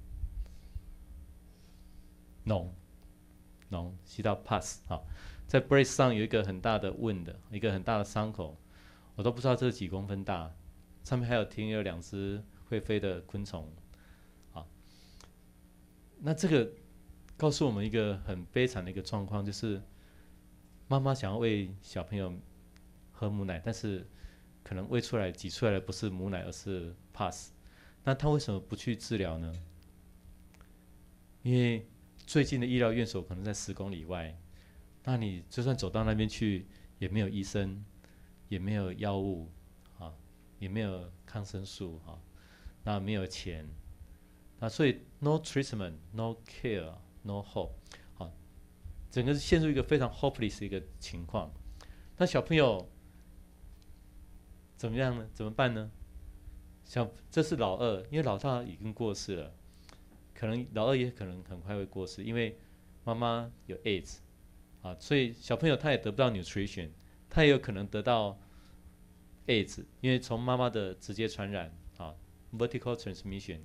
脓，脓吸到 pus 好，在 breast 上有一个很大的 wound， 一个很大的伤口，我都不知道这是几公分大，上面还有停有两只会飞的昆虫，好，那这个告诉我们一个很悲惨的一个状况，就是妈妈想要喂小朋友喝母奶，但是可能喂出来挤出来的不是母奶，而是 pus。那他为什么不去治疗呢？因为最近的医疗院所可能在十公里外，那你就算走到那边去，也没有医生，也没有药物，啊，也没有抗生素，啊，那没有钱，那所以 no treatment, no care, no hope， 啊，整个是陷入一个非常 hopeless 的一个情况。那小朋友怎么样呢？怎么办呢？小，这是老二，因为老大已经过世了，可能老二也可能很快会过世，因为妈妈有 AIDS， 啊，所以小朋友他也得不到 nutrition， 他也有可能得到 AIDS， 因为从妈妈的直接传染，啊 ，vertical transmission。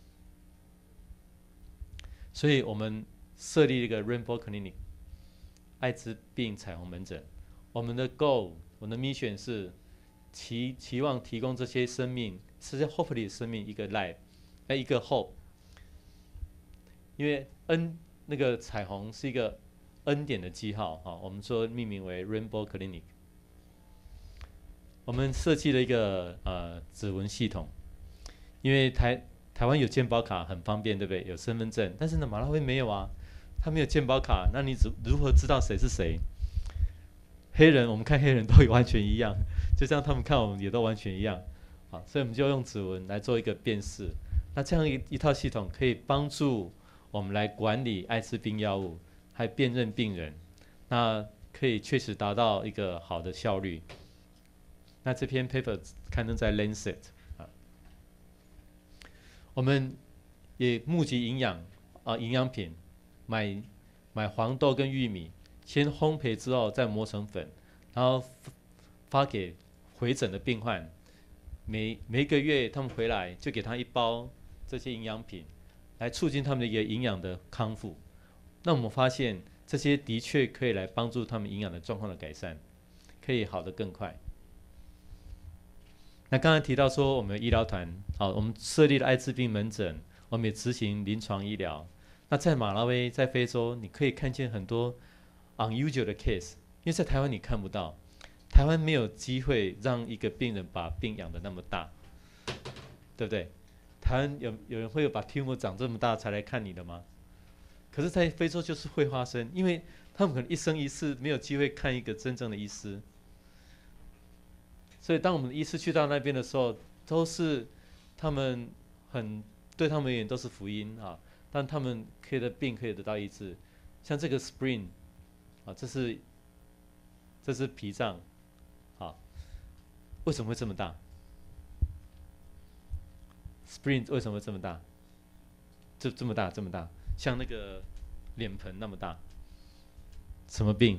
所以我们设立一个 Rainbow Clinic， 艾滋病彩虹门诊，我们的 goal， 我们的 mission 是。期期望提供这些生命，这些 hopefully 的生命一个 life， 哎，一个 hope。因为 N 那个彩虹是一个恩典的记号，哈，我们说命名为 Rainbow Clinic。我们设计了一个呃指纹系统，因为台台湾有健保卡很方便，对不对？有身份证，但是呢，马拉维没有啊，他没有健保卡，那你如何知道谁是谁？黑人，我们看黑人都完全一样，就像他们看我们也都完全一样，好，所以我们就用指纹来做一个辨识。那这样一一套系统可以帮助我们来管理艾滋病药物，还辨认病人，那可以确实达到一个好的效率。那这篇 paper 刊登在 Lancet 啊，我们也募集营养啊营养品，买买黄豆跟玉米。先烘焙之后再磨成粉，然后发给回诊的病患。每每一个月他们回来就给他一包这些营养品，来促进他们的一个营养的康复。那我们发现这些的确可以来帮助他们营养的状况的改善，可以好得更快。那刚才提到说我们医疗团，好，我们设立了艾滋病门诊，我们也执行临床医疗。那在马拉维，在非洲，你可以看见很多unusual 的 case， 因为在台湾你看不到，台湾没有机会让一个病人把病养得那么大，对不对？台湾有有人会把 tumor 长这么大才来看你的吗？可是，在非洲就是会发生，因为他们可能一生一世没有机会看一个真正的医师，所以当我们的医师去到那边的时候，都是他们很对他们而言都是福音啊，但他们可以的病可以得到医治，像这个 spring。啊，这是这是脾脏，啊，为什么会这么大 ？Spring 为什么会这么大？ 这这么大这么大，像那个脸盆那么大。什么病？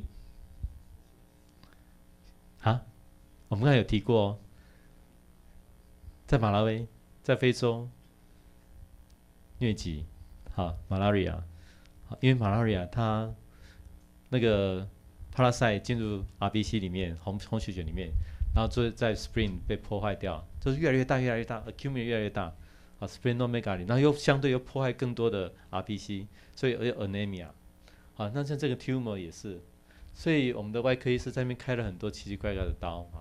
啊？我们刚才有提过哦，在马拉维，在非洲，疟疾，好 ，malaria， 好，因为 malaria 它那个 parasite 进入 R B C 里面，红红血球里面，然后就在 spleen 被破坏掉，就是越来越大，越来越大 ，accumulate 越来越大，啊 ，splenomegaly， 然后又相对又破坏更多的 R B C， 所以有 anemia， 好，那像这个 tumor 也是，所以我们的外科医师在那边开了很多奇奇怪怪的刀，啊，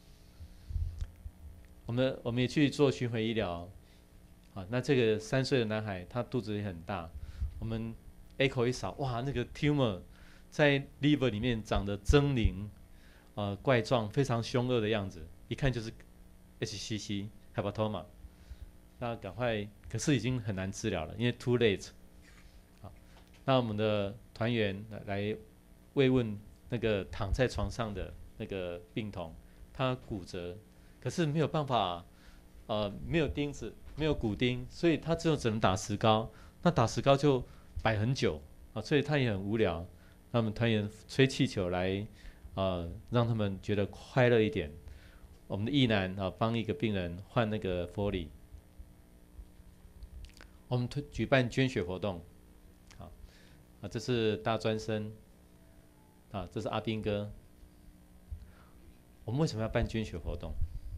我们我们也去做巡回医疗，啊，那这个三岁的男孩他肚子也很大，我们 echo 一扫，哇，那个 tumor 在 liver 里面长得狰狞，呃，怪状，非常凶恶的样子，一看就是 H C C hepatoma， 那赶快，可是已经很难治疗了，因为 too late。好，那我们的团员来慰问那个躺在床上的那个病童，他骨折，可是没有办法，呃，没有钉子，没有骨钉，所以他只有只能打石膏。那打石膏就摆很久啊，所以他也很无聊。那我们团员吹气球来，呃，让他们觉得快乐一点。我们的义男啊，帮一个病人换那个 Foley。我们推举办捐血活动，啊，啊，这是大专生，啊，这是阿兵哥。我们为什么要办捐血活动？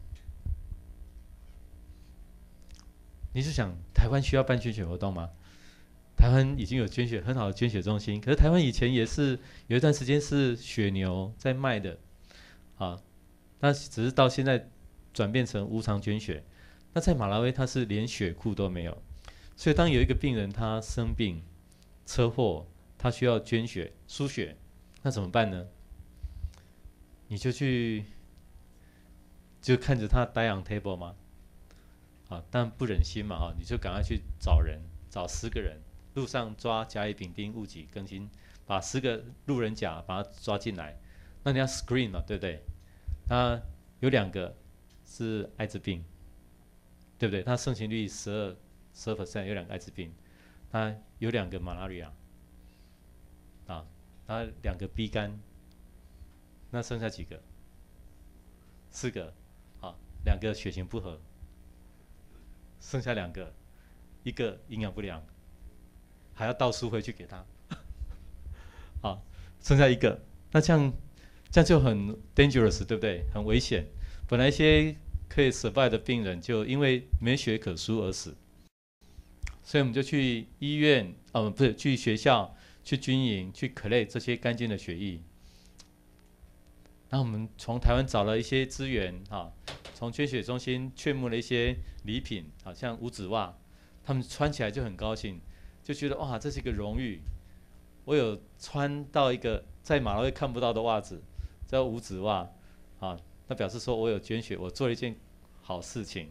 你是想台湾需要办捐血活动吗？台湾已经有捐血很好的捐血中心，可是台湾以前也是有一段时间是血牛在卖的，啊，那只是到现在转变成无偿捐血。那在马拉维它是连血库都没有，所以当有一个病人他生病、车祸，他需要捐血、输血，那怎么办呢？你就去就看着他 die on table 吗？啊，但不忍心嘛，哈，你就赶快去找人，找十个人，路上抓甲乙丙丁戊己庚辛，把十个路人甲把他抓进来，那你要 screen 嘛，对不对？那有两个是艾滋病，对不对？它盛行率十二十二 percent， 有两个艾滋病，那有两个 malaria， 啊，那两个 B 肝，那剩下几个？四个，啊，两个血型不合。剩下两个，一个营养不良，还要倒输回去给他，好，剩下一个，那这样这样就很 dangerous， 对不对？很危险。本来一些可以 survive 的病人，就因为没血可输而死，所以我们就去医院，呃，不是去学校、去军营、去 collect 这些干净的血液。然后我们从台湾找了一些资源，啊，从捐血中心劝募了一些礼品，好像五指袜，他们穿起来就很高兴，就觉得哇，这是一个荣誉，我有穿到一个在马拉维看不到的袜子，叫五指袜，啊，那表示说我有捐血，我做了一件好事情，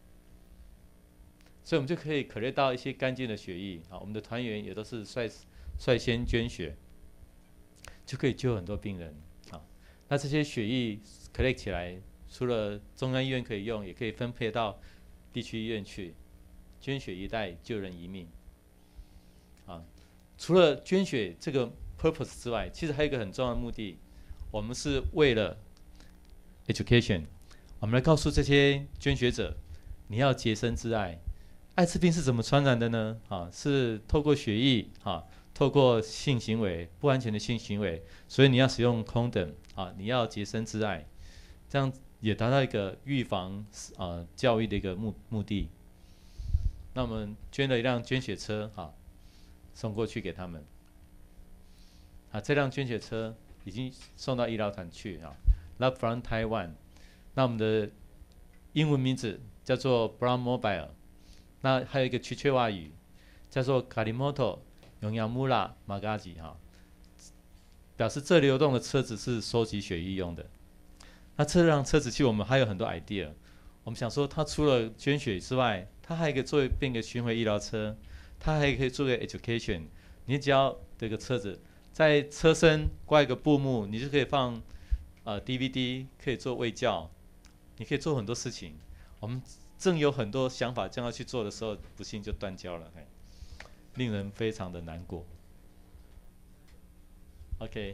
所以我们就可以 collect 到一些干净的血液，啊，我们的团员也都是率率先捐血，就可以救很多病人。那这些血液 collect 起来，除了中央医院可以用，也可以分配到地区医院去，捐血一代救人一命。啊，除了捐血这个 purpose 之外，其实还有一个很重要的目的，我们是为了 education， 我们来告诉这些捐血者，你要洁身自爱。艾滋病是怎么传染的呢？啊，是透过血液，啊，透过性行为，不安全的性行为，所以你要使用 condom。啊，你要洁身自爱，这样也达到一个预防啊教育的一个目目的。那我们捐了一辆捐血车，啊，送过去给他们。啊，这辆捐血车已经送到医疗团去啊 ，Love from Taiwan。那我们的英文名字叫做 Brown Mobile， 那还有一个奇雀瓦语叫做 Kalimoto Yonyamura Magaji 哈。表示这流动的车子是收集血液用的。那这辆车子其实我们还有很多 idea， 我们想说它除了捐血之外，它还可以作为变个巡回医疗车，它还可以作为 education。你只要这个车子在车身挂一个布幕，你就可以放呃 D V D， 可以做卫教，你可以做很多事情。我们正有很多想法将要去做的时候，不幸就断交了。 令人非常的难过。OK，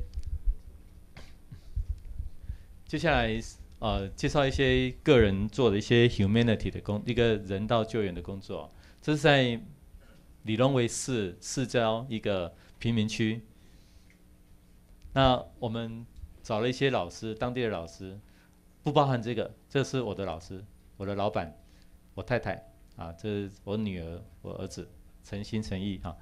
接下来呃介绍一些个人做的一些 humanity 的工，一个人道救援的工作。这是在里龙维市市郊一个贫民区。那我们找了一些老师，当地的老师，不包含这个，这是我的老师，我的老板，我太太啊，这是我女儿，我儿子，诚心诚意啊。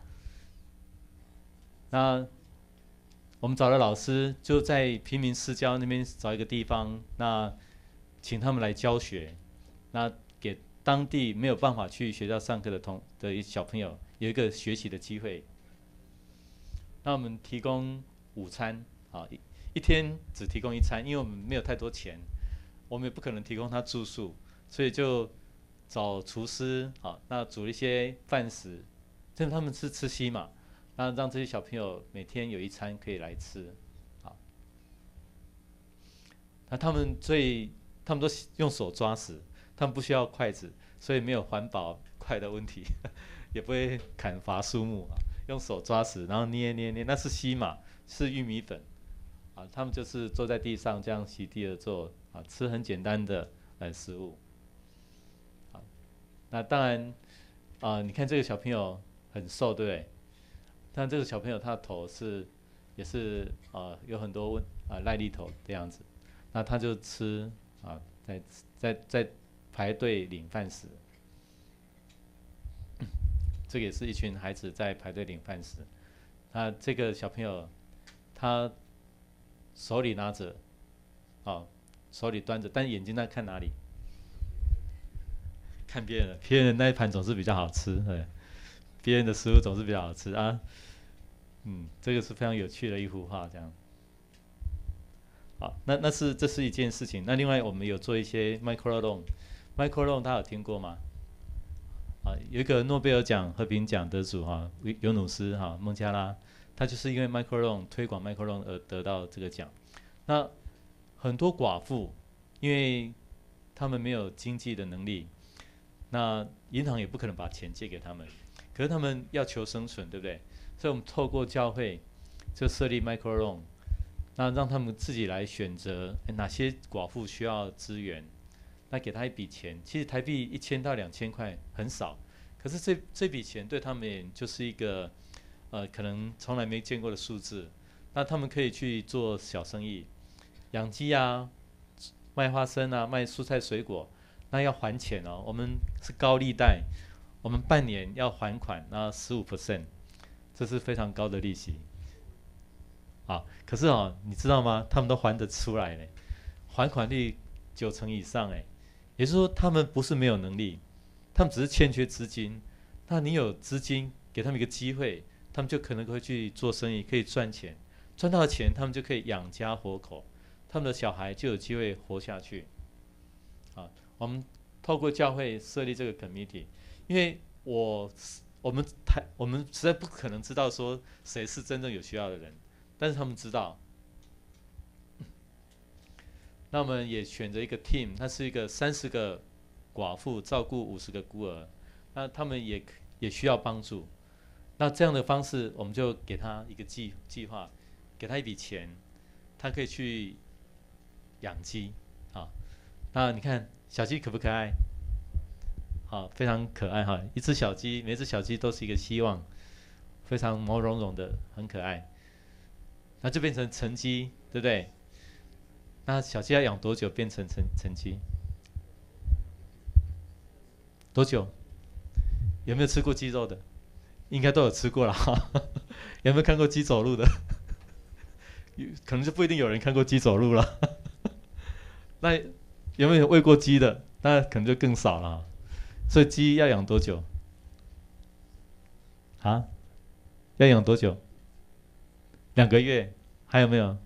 那我们找了老师，就在平民市郊那边找一个地方，那请他们来教学，那给当地没有办法去学校上课的同的小朋友有一个学习的机会。那我们提供午餐，啊，一一天只提供一餐，因为我们没有太多钱，我们也不可能提供他住宿，所以就找厨师，啊，那煮一些饭食，这他们是吃西嘛。那让这些小朋友每天有一餐可以来吃，好。那他们最，他们都用手抓食，他们不需要筷子，所以没有环保筷的问题，也不会砍伐树木啊，用手抓食，然后捏捏捏，那是西马，是玉米粉，啊，他们就是坐在地上这样席地而坐，啊，吃很简单的呃食物，好。那当然，啊，你看这个小朋友很瘦，对不对？但这个小朋友他的头是，也是呃有很多啊赖痢头的样子，那他就吃啊在在在排队领饭食，这个也是一群孩子在排队领饭食。那这个小朋友他手里拿着，啊手里端着，但眼睛在看哪里？看别人的，别人的那一盘总是比较好吃，对，别人的食物总是比较好吃啊。嗯，这个是非常有趣的一幅画，这样。好，那那是这是一件事情。那另外我们有做一些 micro loan，micro loan 大家有听过吗？啊，有一个诺贝尔奖和平奖得主哈，尤努斯哈孟加拉，他就是因为 micro loan 推广 micro loan 而得到这个奖。那很多寡妇，因为他们没有经济的能力，那银行也不可能把钱借给他们，可是他们要求生存，对不对？所以我们透过教会就设立 micro loan， 那让他们自己来选择哪些寡妇需要资源，那给他一笔钱，其实台币一千到两千块很少，可是这这笔钱对他们也就是一个呃可能从来没见过的数字，那他们可以去做小生意，养鸡啊，卖花生啊，卖蔬菜水果，那要还钱哦，我们是高利贷，我们半年要还款，那 百分之十五。这是非常高的利息，啊，可是哦，你知道吗？他们都还得出来呢，还款率九成以上哎，也就是说他们不是没有能力，他们只是欠缺资金。那你有资金，给他们一个机会，他们就可能会去做生意，可以赚钱，赚到钱他们就可以养家活口，他们的小孩就有机会活下去。啊，我们透过教会设立这个 committee， 因为我。我们台我们实在不可能知道说谁是真正有需要的人，但是他们知道。那我们也选择一个 team， 它是一个三十个寡妇照顾五十个孤儿，那他们也也需要帮助。那这样的方式，我们就给他一个计计划，给他一笔钱，他可以去养鸡啊。那你看小鸡可不可爱？好，非常可爱哈！一只小鸡，每只小鸡都是一个希望，非常毛茸茸的，很可爱。那就变成成鸡，对不对？那小鸡要养多久变成成成鸡？多久？有没有吃过鸡肉的？应该都有吃过了哈。有没有看过鸡走路的？可能就不一定有人看过鸡走路了。那有没有喂过鸡的？那可能就更少了。所以鸡要养多久？啊？要养多久？两个月？还有没有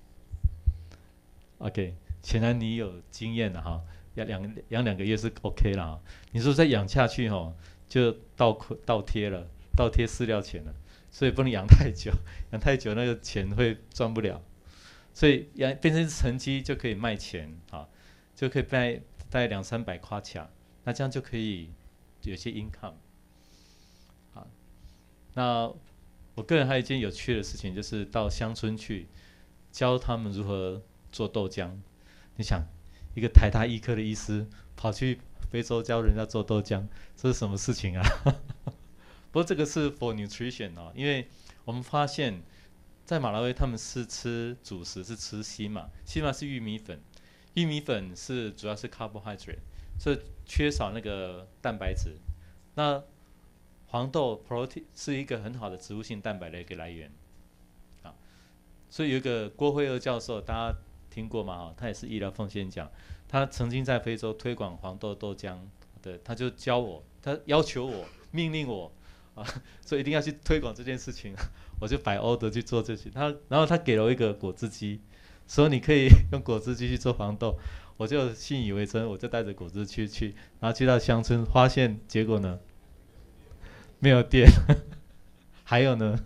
？OK， 显然你有经验了哈，要养养两个月是 OK 了哈。你说再养下去哈，就倒倒贴了，倒贴饲料钱了，所以不能养太久，养太久那个钱会赚不了。所以养变成成鸡就可以卖钱啊，就可以卖大概两三百夸卡。那这样就可以有些 income， 好， 那我个人还有一件有趣的事情，就是到乡村去教他们如何做豆浆。你想，一个台大医科的医师跑去非洲教人家做豆浆，这是什么事情啊？不过这个是 for nutrition 啊，因为我们发现，在马拉维他们是吃主食是吃西马，西马是玉米粉，玉米粉是主要是 carbohydrate， 所以缺少那个蛋白质。那黄豆 protein 是一个很好的植物性蛋白的一个来源，啊，所以有一个郭惠二教授，大家听过吗？他也是医疗奉献奖，他曾经在非洲推广黄豆豆浆的，他就教我，他要求我，命令我，啊，所以一定要去推广这件事情，我就摆 order 去做这些。他然后他给了我一个果汁机，说你可以用果汁机去做黄豆，我就信以为真，我就带着果汁去去，然后去到乡村，发现结果呢？没有电，还有呢，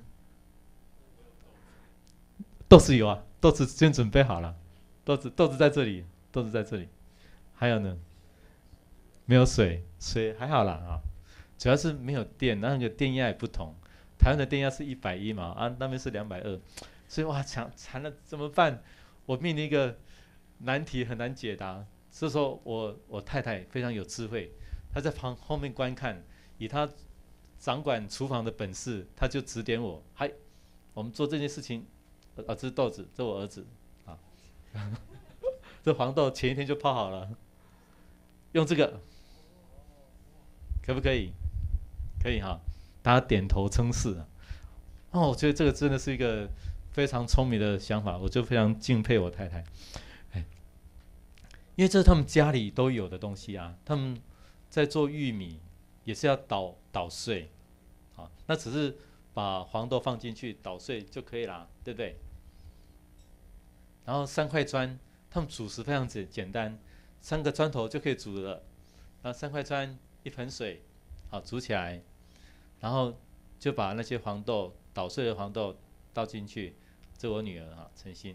豆子有啊，豆子先准备好了，豆子豆子在这里，豆子在这里，还有呢，没有水，水还好啦啊，主要是没有电，那个电压也不同，台湾的电压是一百一嘛，啊那边是两百二，所以哇惨惨了怎么办？我面临一个难题很难解答，这时候我我太太非常有智慧，她在旁后面观看，以她掌管厨房的本事，他就指点我，嗨，我们做这件事情，啊，这是豆子，这是我儿子，啊，这黄豆前一天就泡好了，用这个，可不可以？可以哈，大家点头称是啊。哦，我觉得这个真的是一个非常聪明的想法，我就非常敬佩我太太，哎，因为这是他们家里都有的东西啊，他们在做玉米也是要捣捣碎。好，那只是把黄豆放进去捣碎就可以啦，对不对？然后三块砖，他们煮食非常简简单，三个砖头就可以煮了。然后三块砖，一盆水，好煮起来，然后就把那些黄豆捣碎的黄豆倒进去，这是我女儿哈陈心，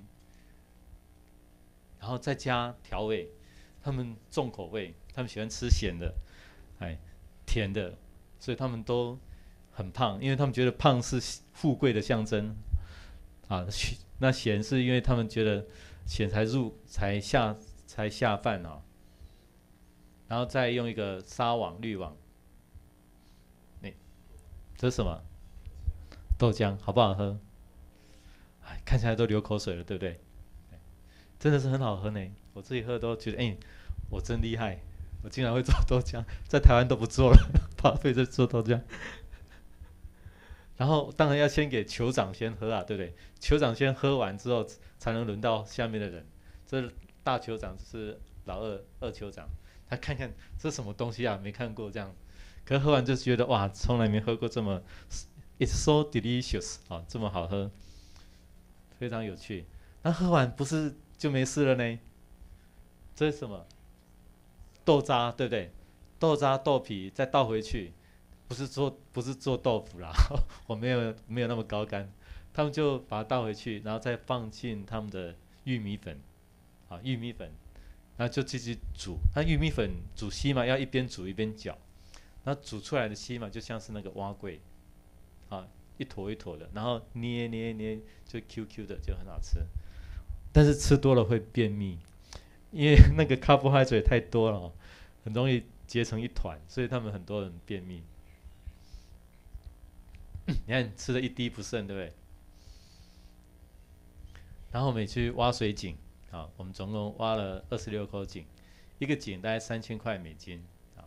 然后再加调味，他们重口味，他们喜欢吃咸的，哎，甜的，所以他们都很胖，因为他们觉得胖是富贵的象征啊。那咸是因为他们觉得咸才入才下才下饭啊。然后再用一个纱网滤网，那这是什么？豆浆好不好喝？哎，看起来都流口水了，对不对？真的是很好喝呢，我自己喝都觉得，哎，我真厉害，我竟然会做豆浆，在台湾都不做了，跑非洲做豆浆。然后当然要先给酋长先喝啊，对不对？酋长先喝完之后，才能轮到下面的人。这大酋长是老二二酋长，他看看这什么东西啊，没看过这样。可是喝完就觉得哇，从来没喝过这么 ，it's so delicious 啊，这么好喝，非常有趣。那喝完不是就没事了呢？这是什么？豆渣，对不对？豆渣豆皮再倒回去。不是做不是做豆腐啦，我没有没有那么高干，他们就把它倒回去，然后再放进他们的玉米粉，啊玉米粉，然后就继续煮。那玉米粉煮西嘛，要一边煮一边搅，然后煮出来的西嘛就像是那个蛙桂，啊一坨一坨的，然后捏捏捏就 Q Q 的，就很好吃。但是吃多了会便秘，因为那个 carbohydrate 太多了，很容易结成一团，所以他们很多人便秘。你看吃了一滴不剩，对不对？然后我们也去挖水井，啊，我们总共挖了二十六口井，一个井大概三千块美金，啊，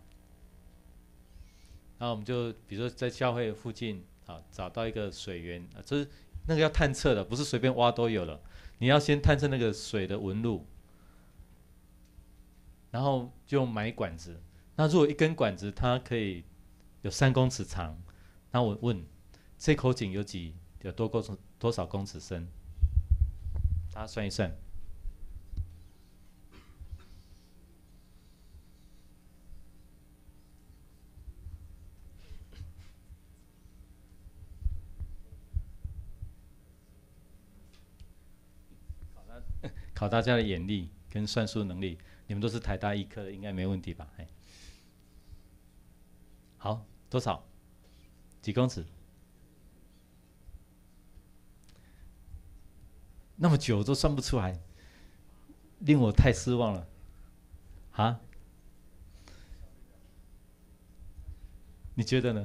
然后我们就比如说在教会附近，啊，找到一个水源，啊，这是那个要探测的，不是随便挖都有了，你要先探测那个水的纹路，然后就买管子。那如果一根管子它可以有三公尺长，那我问。这口井有几有多公多少公尺深？大家算一算。考大家的眼力跟算术能力，你们都是台大医科的，应该没问题吧？哎，好，多少？几公尺？ 那么久都算不出来，令我太失望了。啊？你觉得呢？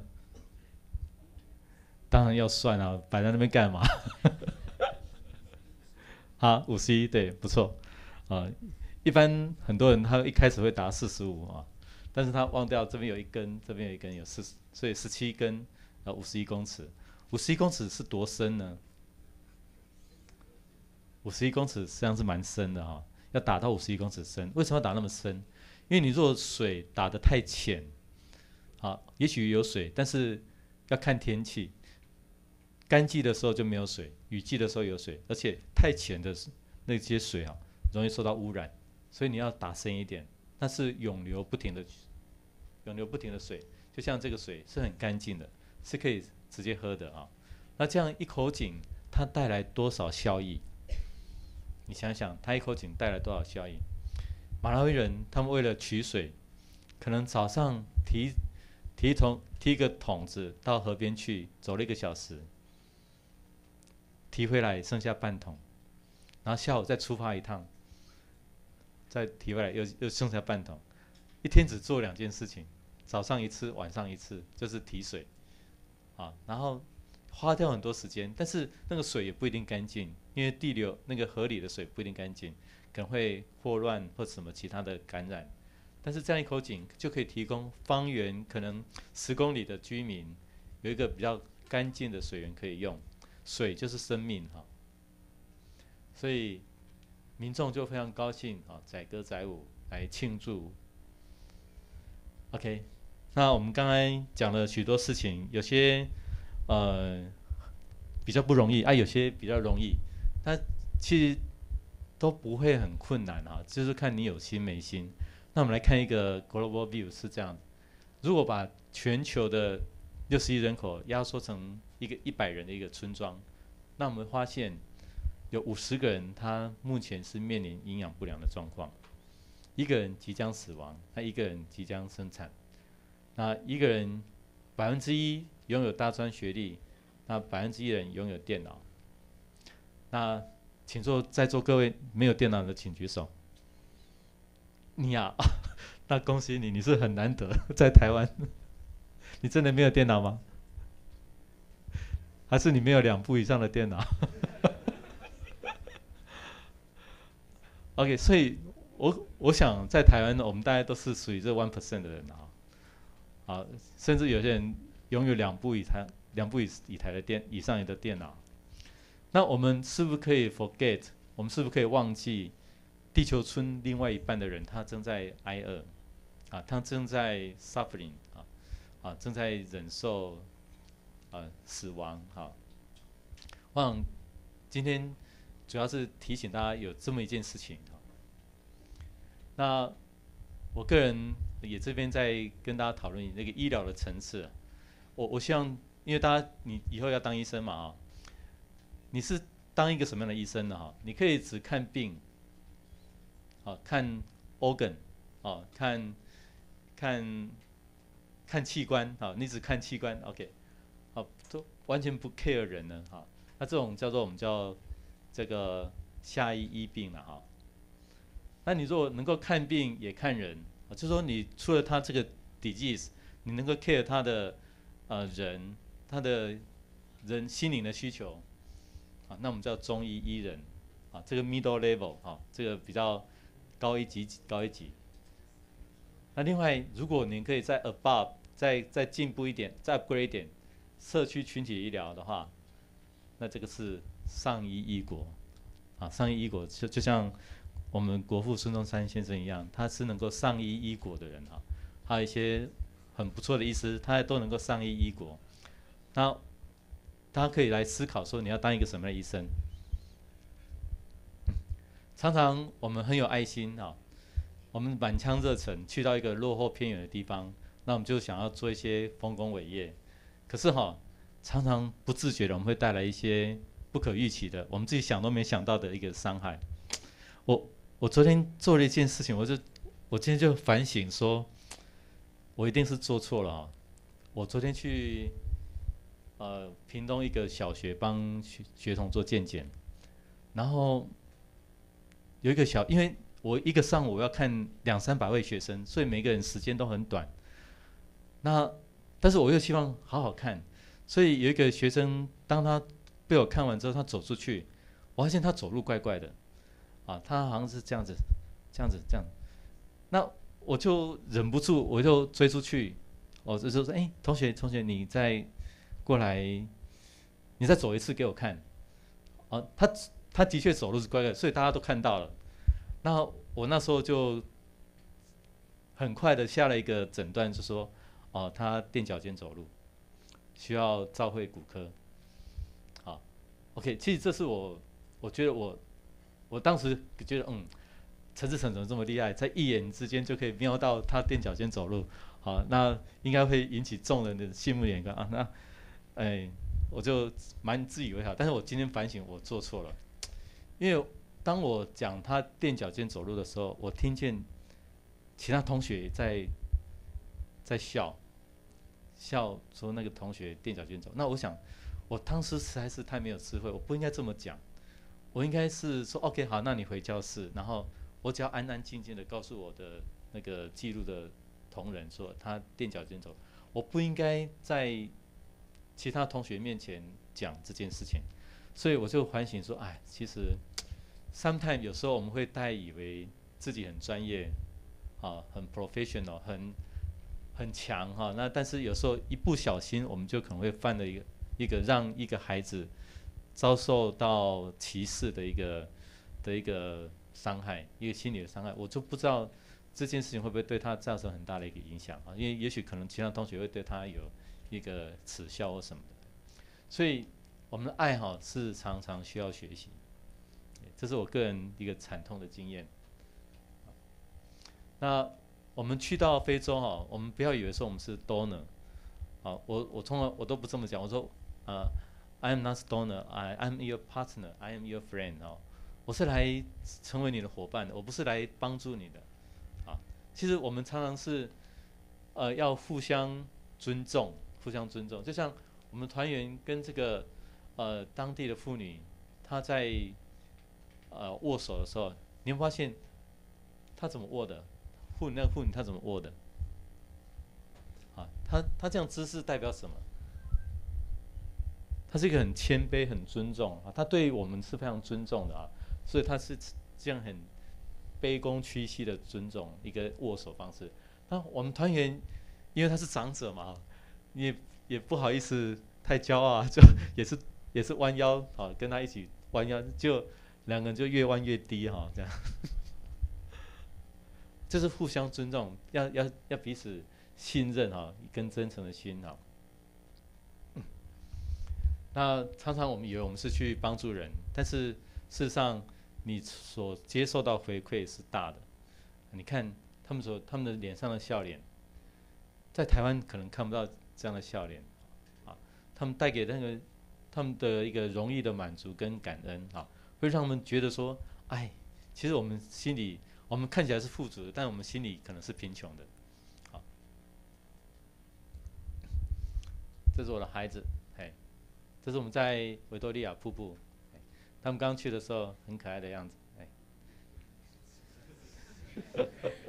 当然要算啊，摆在那边干嘛？好，五十一，对，不错，啊、一般很多人他一开始会答四十五啊，但是他忘掉这边有一根，这边有一根，有四十，所以十七根，啊，五十一公尺，五十一公尺是多深呢？五十一公尺实际上是蛮深的哈、啊，要打到五十一公尺深，为什么要打那么深？因为你如果水打得太浅，啊，也许有水，但是要看天气。干季的时候就没有水，雨季的时候有水，而且太浅的那些水啊，容易受到污染，所以你要打深一点。那是永流不停的，永流不停的水，就像这个水是很干净的，是可以直接喝的啊。那这样一口井，它带来多少效益？你想想，它一口井带来多少效益？马拉维人他们为了取水，可能早上提提桶提一个桶子到河边去，走了一个小时。提回来剩下半桶，然后下午再出发一趟，再提回来又又剩下半桶，一天只做两件事情，早上一次，晚上一次，就是提水，啊，然后花掉很多时间，但是那个水也不一定干净，因为地流那个河里的水不一定干净，可能会霍乱或什么其他的感染，但是这样一口井就可以提供方圆可能十公里的居民有一个比较干净的水源可以用。水就是生命哈，所以民众就非常高兴啊，载歌载舞来庆祝。OK， 那我们刚才讲了许多事情，有些呃比较不容易啊，有些比较容易，它其实都不会很困难啊，就是看你有心没心。那我们来看一个 global view 是这样，如果把全球的六十亿人口压缩成一个一百人的一个村庄，那我们发现有五十个人，他目前是面临营养不良的状况，一个人即将死亡，那一个人即将生产，那一个人百分之一拥有大专学历，那百分之一人拥有电脑。那请坐在座各位没有电脑的请举手。你呀、啊，那恭喜你，你是很难得在台湾。你真的没有电脑吗？还是你没有两部以上的电脑？OK， 所以我我想在台湾，我们大家都是属于这 one percent 的人啊，啊，甚至有些人拥有两部以台两部以以台的电以上的电脑。那我们是不是可以 forget？ 我们是不是可以忘记地球村另外一半的人，他正在挨饿啊，他正在 suffering 啊。啊，正在忍受啊死亡哈。我想今天主要是提醒大家有这么一件事情哈。那我个人也这边在跟大家讨论那个医疗的层次。我我希望，因为大家你以后要当医生嘛啊，你是当一个什么样的医生呢哈？你可以只看病，啊看 organ， 啊看看。看器官，好，你只看器官 ，OK， 好，都完全不 care 人呢，哈，那这种叫做我们叫这个下医医病了，哈。那你如果能够看病也看人，啊，就是说你除了他这个 disease， 你能够 care 他的呃人，他的人心灵的需求，啊，那我们叫中医医人，啊，这个 middle level， 啊，这个比较高一级高一级。那另外，如果您可以在 above 再再进步一点，再 upgrade 一点，社区群体医疗的话，那这个是上医医国，啊，上医医国就就像我们国父孙中山先生一样，他是能够上医医国的人啊，还有一些很不错的医师，他都能够上医医国。那大家可以来思考说，你要当一个什么样的医生？常常我们很有爱心啊。我们满腔热忱去到一个落后偏远的地方，那我们就想要做一些丰功伟业。可是哈，常常不自觉的我们会带来一些不可预期的，我们自己想都没想到的一个伤害。我我昨天做了一件事情，我就我今天就反省说，我一定是做错了哈。我昨天去呃屏东一个小学帮学学童做健检， 然后有一个小，因为我一个上午我要看两三百位学生，所以每个人时间都很短。那但是我又希望好好看，所以有一个学生，当他被我看完之后，他走出去，我发现他走路怪怪的，啊，他好像是这样子，这样子，这样。那我就忍不住，我就追出去，我就说：“哎、欸，同学，同学，你再过来，你再走一次给我看。”啊，他他的确走路是怪怪的，所以大家都看到了。那我那时候就很快的下了一个诊断，就说：“哦，他垫脚尖走路，需要照会骨科。”好 ，OK， 其实这是我，我觉得我，我当时觉得，嗯，陈志成怎么这么厉害，在一眼之间就可以瞄到他垫脚尖走路，好，那应该会引起众人的羡慕眼光啊。那，哎，我就蛮自以为好，但是我今天反省，我做错了，因为当我讲他垫脚尖走路的时候，我听见其他同学在在笑。笑说那个同学垫脚尖走，那我想，我当时实在是太没有智慧，我不应该这么讲，我应该是说 OK 好，那你回教室，然后我只要安安静静的告诉我的那个记录的同仁说他垫脚尖走，我不应该在其他同学面前讲这件事情，所以我就反省说，哎，其实 sometimes 有时候我们会太以为自己很专业，啊，很 professional， 很很强哈，那但是有时候一不小心，我们就可能会犯了一个一个让一个孩子遭受到歧视的一个的一个伤害，一个心理的伤害。我就不知道这件事情会不会对他造成很大的一个影响啊？因为也许可能其他同学会对他有一个耻笑或什么的。所以我们的爱好是常常需要学习，这是我个人一个惨痛的经验。那我们去到非洲哈，我们不要以为说我们是 donor， 好，我我从来我都不这么讲，我说呃 ，I am not donor，I I'm your partner，I am your friend 哦，我是来成为你的伙伴的，我不是来帮助你的，啊，其实我们常常是呃要互相尊重，互相尊重，就像我们团员跟这个呃当地的妇女，她在呃握手的时候，你会发现她怎么握的？妇女那个妇女她怎么握的？啊，她她这样姿势代表什么？她是一个很谦卑、很尊重啊，她对我们是非常尊重的啊，所以她是这样很卑躬屈膝的尊重一个握手方式。那我们团员因为他是长者嘛，你也也不好意思太骄傲啊，就也是也是弯腰啊，跟他一起弯腰，就两个人就越弯越低哈，这样。就是互相尊重，要要要彼此信任哈，跟真诚的心哈。那常常我们以为我们是去帮助人，但是事实上你所接受到回馈是大的。你看他们所他们的脸上的笑脸，在台湾可能看不到这样的笑脸啊，他们带给那个他们的一个容易的满足跟感恩啊，会让他们觉得说，哎，其实我们心里。我们看起来是富足的，但我们心里可能是贫穷的。好，这是我的孩子，嘿，这是我们在维多利亚瀑布，他们刚去的时候很可爱的样子，哎。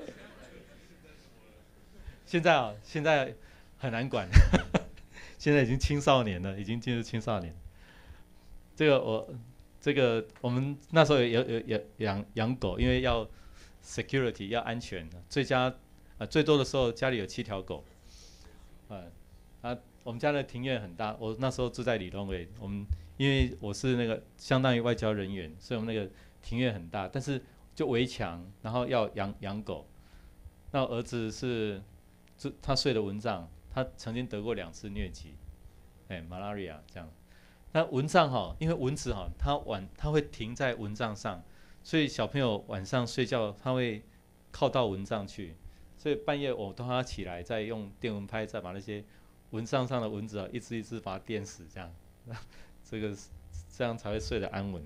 现在啊，现在很难管，现在已经青少年了，已经进入青少年。这个我，这个我们那时候有有有养养狗，因为要。security 要安全，最佳呃最多的时候家里有七条狗，呃啊我们家的庭院很大，我那时候住在里东尾，我们因为我是那个相当于外交人员，所以我们那个庭院很大，但是就围墙，然后要养养狗。那我儿子是他睡的蚊帐，他曾经得过两次疟疾，哎 malaria 这样。那蚊帐哈，因为蚊子哈，它晚它会停在蚊帐上。所以小朋友晚上睡觉，他会靠到蚊帐去，所以半夜我都要起来，再用电蚊拍，再把那些蚊帐上的蚊子啊，一只一只把它电死，这样，这个这样才会睡得安稳。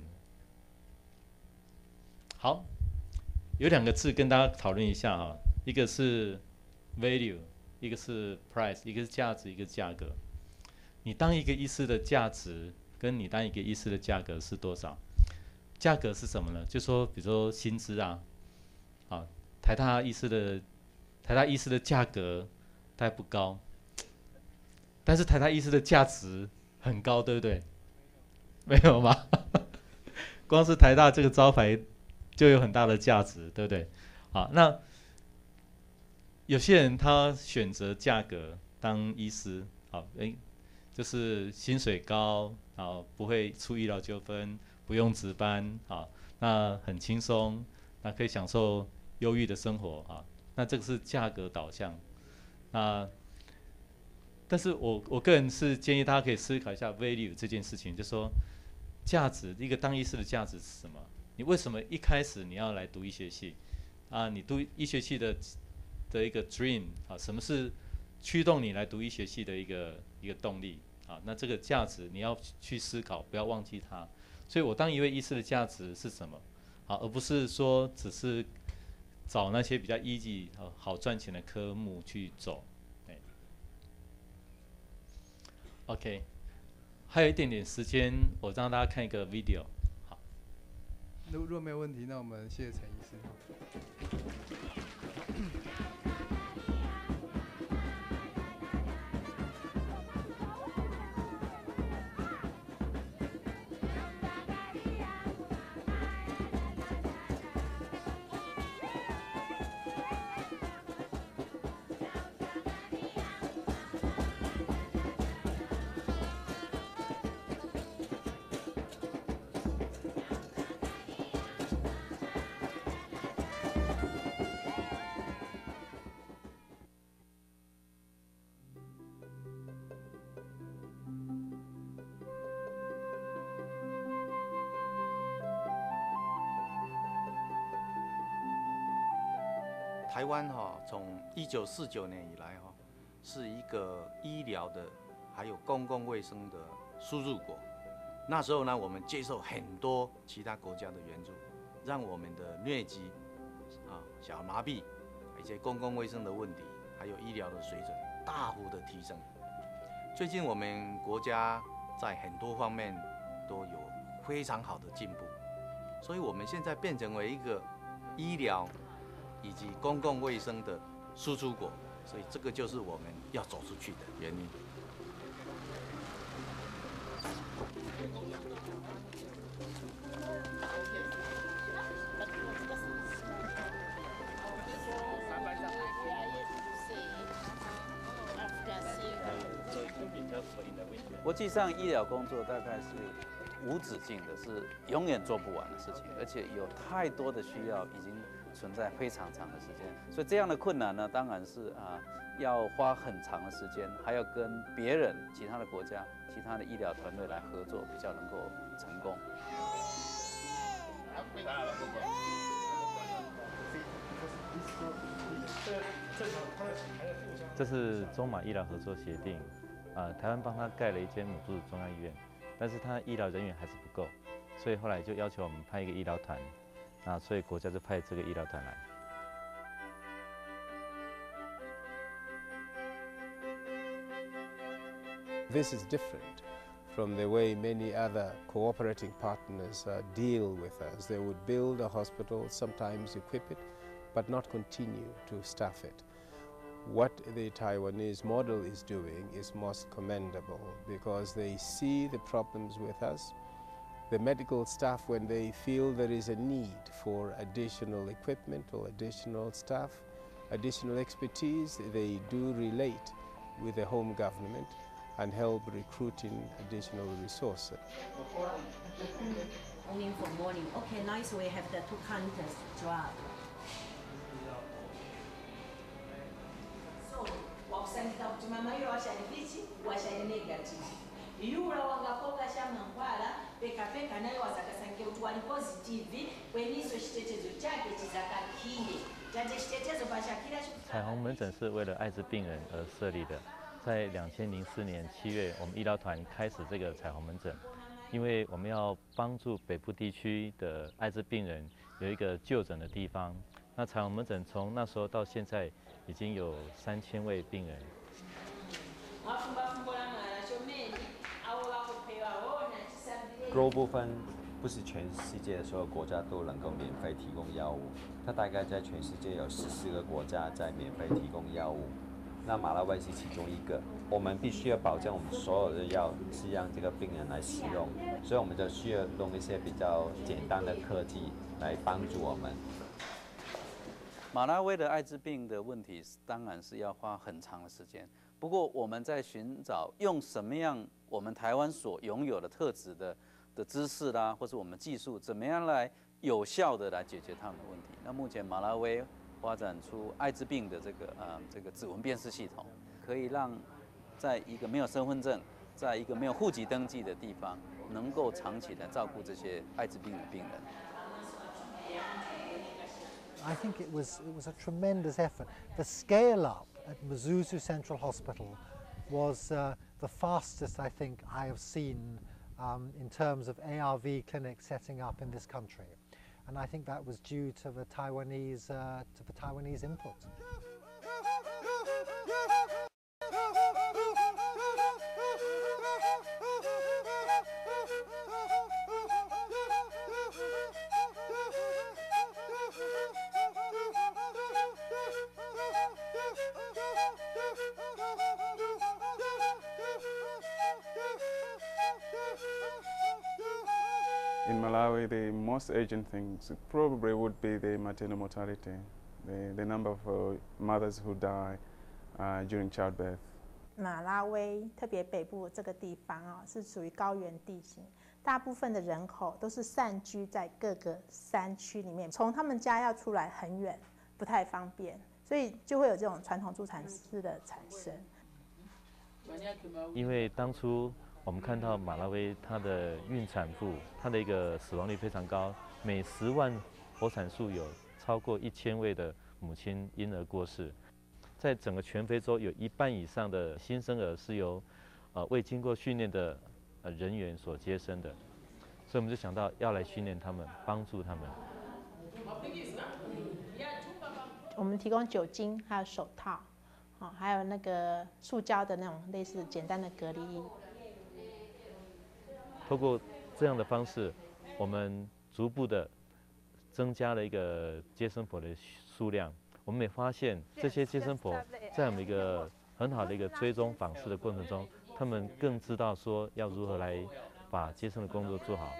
好，有两个字跟大家讨论一下哈，一个是 value， 一个是 price， 一个是价值，一个是价格。你当一个医师的价值，跟你当一个医师的价格是多少？ 价格是什么呢？就说比如说薪资啊，啊，台大医师的台大医师的价格大概不高，但是台大医师的价值很高，对不对？没有吗？光是台大这个招牌就有很大的价值，对不对？好，那有些人他选择价格当医师，好，诶，就是薪水高，好，不会出医疗纠纷，不用值班，好，那很轻松，那可以享受优裕的生活啊。那这个是价格导向，那但是我我个人是建议大家可以思考一下 value 这件事情，就是说价值，一个当医师的价值是什么？你为什么一开始你要来读医学系？啊，你读医学系的的一个 dream 啊，什么是驱动你来读医学系的一个一个动力啊？那这个价值你要去思考，不要忘记它。所以我当一位医师的价值是什么？啊，而不是说只是找那些比较 easy 好赚钱的科目去走。OK， 还有一点点时间，我让大家看一个 video。好， 如若没有问题，那我们谢谢陈医师。 台湾哈、哦，从一九四九年以来哈、哦，是一个医疗的还有公共卫生的输入国。那时候呢，我们接受很多其他国家的援助，让我们的疟疾、啊小儿麻痹、一些公共卫生的问题，还有医疗的水准大幅的提升。最近我们国家在很多方面都有非常好的进步，所以我们现在变成为一个医疗以及公共卫生的输出国，所以这个就是我们要走出去的原因。 国际上医疗工作大概是无止境的，是永远做不完的事情，而且有太多的需要，已经存在非常长的时间。所以这样的困难呢，当然是啊，要花很长的时间，还要跟别人、其他的国家、其他的医疗团队来合作，比较能够成功。 这是中马医疗合作协定，呃，台湾帮他盖了一间母猪的中央医院，但是他医疗人员还是不够，所以后来就要求我们派一个医疗团，那所以国家就派这个医疗团来。 This is different from the way many other cooperating partners uh, deal with us. They would build a hospital, sometimes equip it, but not continue to staff it. What the Taiwanese model is doing is most commendable because they see the problems with us. The medical staff, when they feel there is a need for additional equipment or additional staff, additional expertise, they do relate with the home government and help recruiting additional resources. Only for morning. Okay, nice. We have the two counters drug. So, wakusanyika kuti mama iyo washali pichi, washali negative. Yula wangakoka shama nkwala, peka peka nayo wazakasangia kuti wali positive, kweniso chitetezo chake chizakakinde. Chate chitetezo pashakira chukutana. 彩虹门诊是为了艾滋病人而设立的。在两千零四年七月，我们医疗团开始这个彩虹门诊，因为我们要帮助北部地区的艾滋病人有一个就诊的地方。那彩虹门诊从那时候到现在已经有三千位病人。 Global Fund 不是全世界的所有国家都能够免费提供药物，它大概在全世界有十四个国家在免费提供药物，那马拉维是其中一个。我们必须要保证我们所有的药是让这个病人来使用，所以我们就需要用一些比较简单的科技来帮助我们。 马拉维的艾滋病的问题当然是要花很长的时间，不过我们在寻找用什么样我们台湾所拥有的特质的的知识啦，或是我们技术，怎么样来有效的来解决他们的问题。那目前马拉维发展出艾滋病的这个呃这个指纹辨识系统，可以让在一个没有身份证、在一个没有户籍登记的地方，能够长期的照顾这些艾滋病的病人。 I think it was, it was a tremendous effort. The scale up at Mzuzu Central Hospital was uh, the fastest I think I have seen um, in terms of A R V clinics setting up in this country. And I think that was due to the Taiwanese, uh, to the Taiwanese input. In Malawi, the most urgent things probably would be the maternal mortality, the, the number of uh, mothers who die uh, during childbirth. 马拉维特别北部这个地方啊，是属于高原地形，大部分的人口都是散居在各个山区里面，从他们家要出来很远，不太方便，所以就会有这种传统助产士的产生。 因为当初我们看到马拉维它的孕产妇，它的一个死亡率非常高，每十万活产数有超过一千位的母亲婴儿过世。在整个全非洲，有一半以上的新生儿是由呃未经过训练的呃人员所接生的，所以我们就想到要来训练他们，帮助他们。 我们提供酒精，还有手套，哦，还有那个塑胶的那种类似简单的隔离衣。 透过这样的方式，我们逐步的增加了一个接生婆的数量。我们也发现，这些接生婆在我们一个很好的一个追踪访视的过程中，他们更知道说要如何来把接生的工作做好。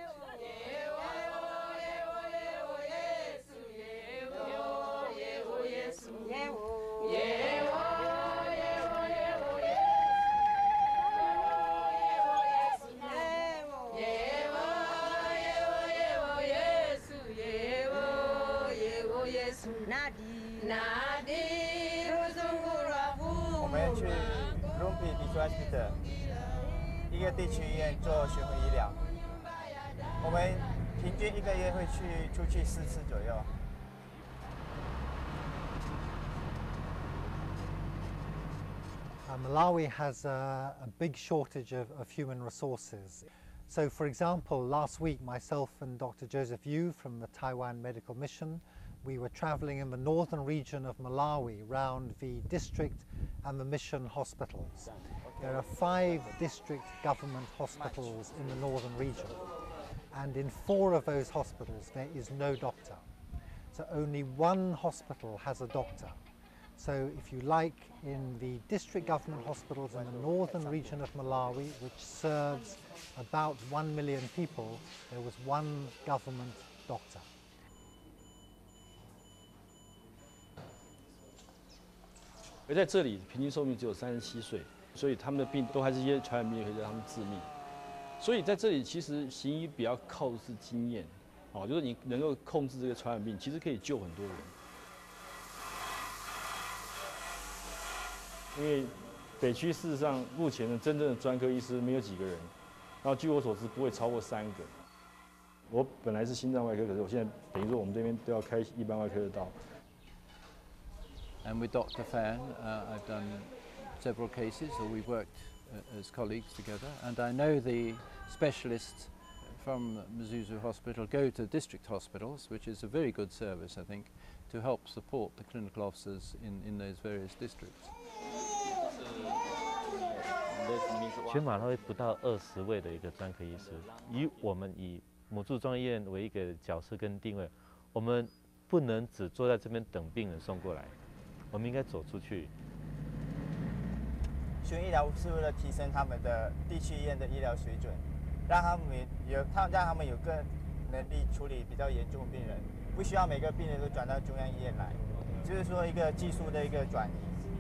我们去 Rumpi Beach Hospital 一个地区医院做巡回医疗，我们平均一个月会去出去四次左右。 Uh, Malawi has a, a big shortage of, of human resources. So, for example, last week myself and Doctor Joseph Yu from the Taiwan Medical Mission, we were traveling in the northern region of Malawi round the district and the mission hospitals. There are five district government hospitals in the northern region, and in four of those hospitals there is no doctor. So only one hospital has a doctor. So if you like, in the district government hospitals in the northern region of Malawi, which serves about one million people, there was one government doctor. 而在这里，平均寿命只有三十七岁，所以他们的病都还是一些传染病，可以让他们致命。所以在这里，其实行医比较靠的是经验，哦，就是你能够控制这个传染病，其实可以救很多人。因为北区事实上目前的真正的专科医师没有几个人，然后据我所知不会超过三个。我本来是心脏外科，可是我现在等于说我们这边都要开一般外科的刀。 And with Doctor Fan, uh, I've done several cases, or we've worked uh, as colleagues together. And I know the specialists from Mzuzu Hospital go to district hospitals, which is a very good service, I think, to help support the clinical officers in, in those various districts. 全马拉维不到二十位的一个专科医师，以我们以母柱中医院为一个角色跟定位，我们不能只坐在这边等病人送过来，我们应该走出去。 巡医疗是为了提升他们的地区医院的医疗水准，让他们有他让他们有更能力处理比较严重的病人，不需要每个病人都转到中央医院来，就是说一个技术的一个转移。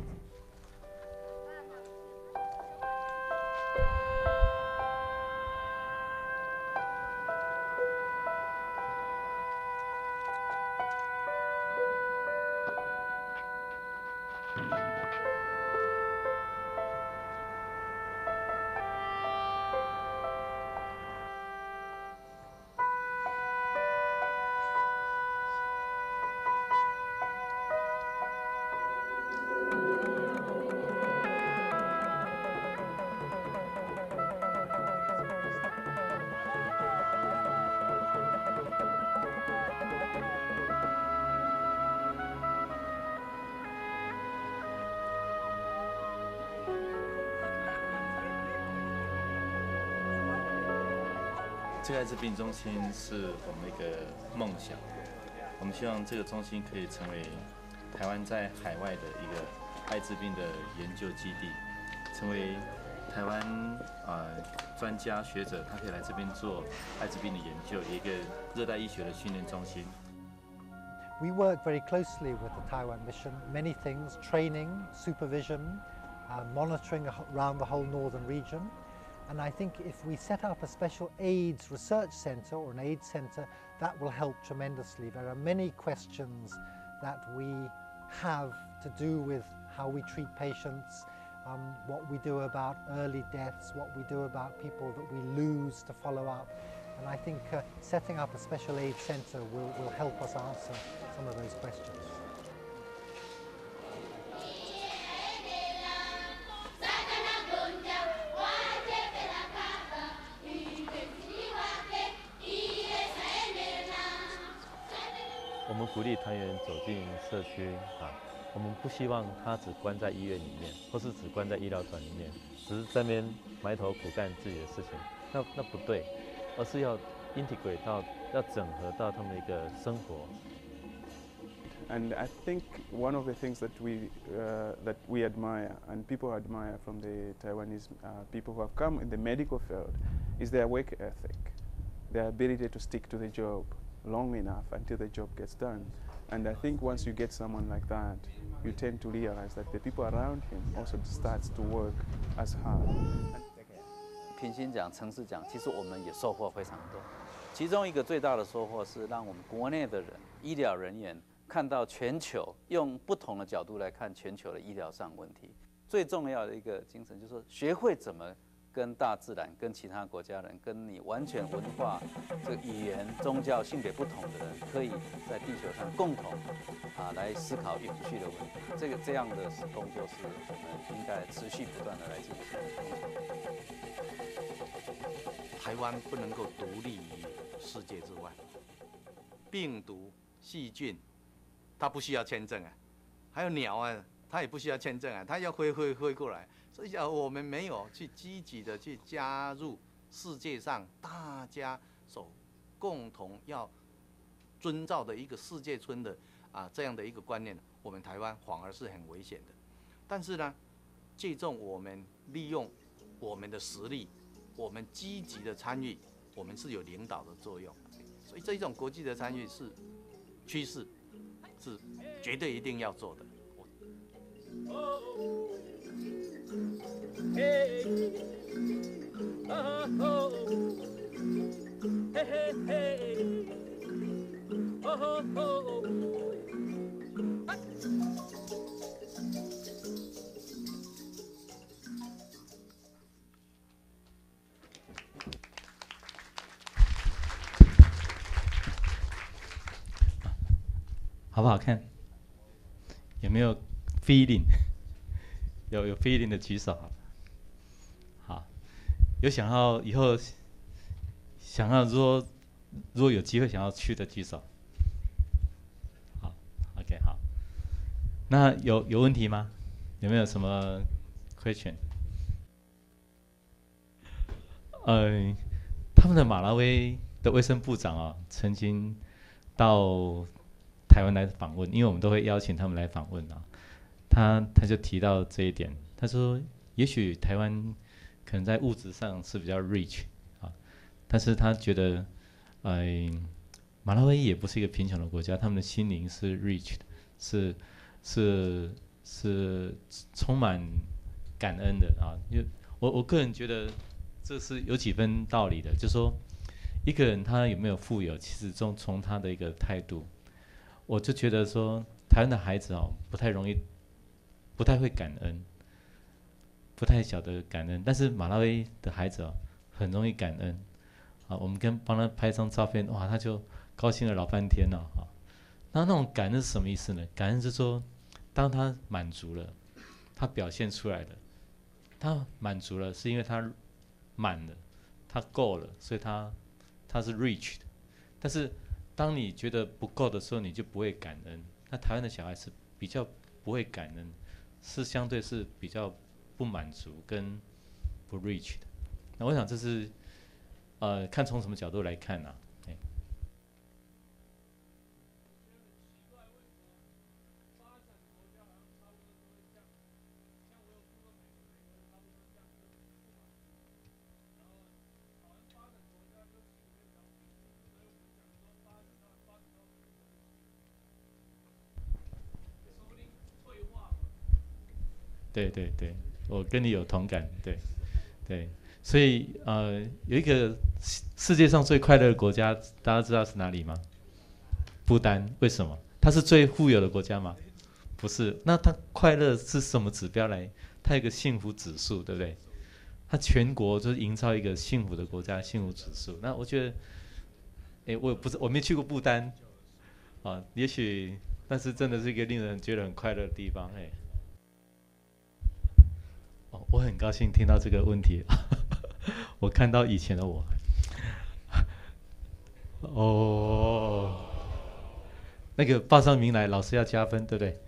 这个艾滋病中心是我们一个梦想，我们希望这个中心可以成为台湾在海外的一个艾滋病的研究基地，成为台湾啊、呃、专家学者，他可以来这边做艾滋病的研究，一个热带医学的训练中心。 We work very closely with the Taiwan Mission, many things, training, supervision, uh, monitoring around the whole northern region. And I think if we set up a special AIDS research centre or an AIDS centre, that will help tremendously. There are many questions that we have to do with how we treat patients, um, what we do about early deaths, what we do about people that we lose to follow up. And I think uh, setting up a special AIDS centre will, will help us answer some of those questions. 我们鼓励团员走进社区啊，我们不希望他只关在医院里面，或是只关在医疗团里面，只是在那边埋头苦干自己的事情，那那不对，而是要 integrate 到，要整合到他们的一个生活。 And I think one of the things that we uh, that we admire and people admire from the Taiwanese uh, people who have come in the medical field is their work ethic, their ability to stick to the job long enough until the job gets done. And I think once you get someone like that, you tend to realize that the people around him also starts to work as hard. 平心讲，诚实讲，其实我们也收获非常多。其中一个最大的收获是让我们国内的人、医疗人员看到全球，用不同的角度来看全球的医疗上问题。最重要的一个精神就是说，学会怎么跟大自然、跟其他国家人、跟你完全文化、这个语言、宗教、性别不同的人，可以在地球上共同啊来思考永续的问题。这个这样的工作是我们应该持续不断的来进行的工作。 台湾不能够独立于世界之外，病毒、细菌，它不需要签证啊，还有鸟啊，它也不需要签证啊，它要飞飞飞过来。所以讲，我们没有去积极的去加入世界上大家所共同要遵照的一个世界村的啊这样的一个观念，我们台湾反而是很危险的。但是呢，借重我们利用我们的实力，我们积极的参与，我们是有领导的作用。所以这一种国际的参与是趋势，是绝对一定要做的。 Hey, oh, oh, hey, hey, hey, oh, oh, oh. 好不好看？有没有 feeling？ 有有 feeling 的举手。好，有想要以后想要说，如果有机会想要去的举手。好 ，OK， 好。那有有问题吗？有没有什么 question？ 呃，他们的马拉威的卫生部长啊，曾经到台湾来访问，因为我们都会邀请他们来访问啊。他他就提到这一点，他说，也许台湾可能在物质上是比较 rich 啊，但是他觉得，呃，马拉维也不是一个贫穷的国家，他们的心灵是 rich 的，是是是充满感恩的啊。因为我我个人觉得这是有几分道理的，就是说一个人他有没有富有，其实从从他的一个态度，我就觉得说台湾的孩子哦不太容易。不太会感恩，不太晓得感恩，但是马拉维的孩子哦，很容易感恩，啊，我们跟帮他拍张照片，哇，他就高兴了老半天了，啊，那那种感恩是什么意思呢？感恩是说，当他满足了，他表现出来了，他满足了，是因为他满了，他够了，所以他他是 rich 的，但是当你觉得不够的时候，你就不会感恩。那台湾的小孩是比较不会感恩。是相对是比较不满足跟不 reach 的，那我想这是呃看从什么角度来看啊。欸、对对对，我跟你有同感，对，对，所以呃，有一个世界上最快乐的国家，大家知道是哪里吗？不丹，为什么？它是最富有的国家吗？不是，那它快乐是什么指标来？它有一个幸福指数，对不对？它全国就是营造一个幸福的国家幸福指数。那我觉得，哎，我不是我没去过不丹，啊，也许，但是真的是一个令人觉得很快乐的地方，哎。哦，我很高兴听到这个问题，我看到以前的我。哦，那个报上名来，老师要加分，对不对？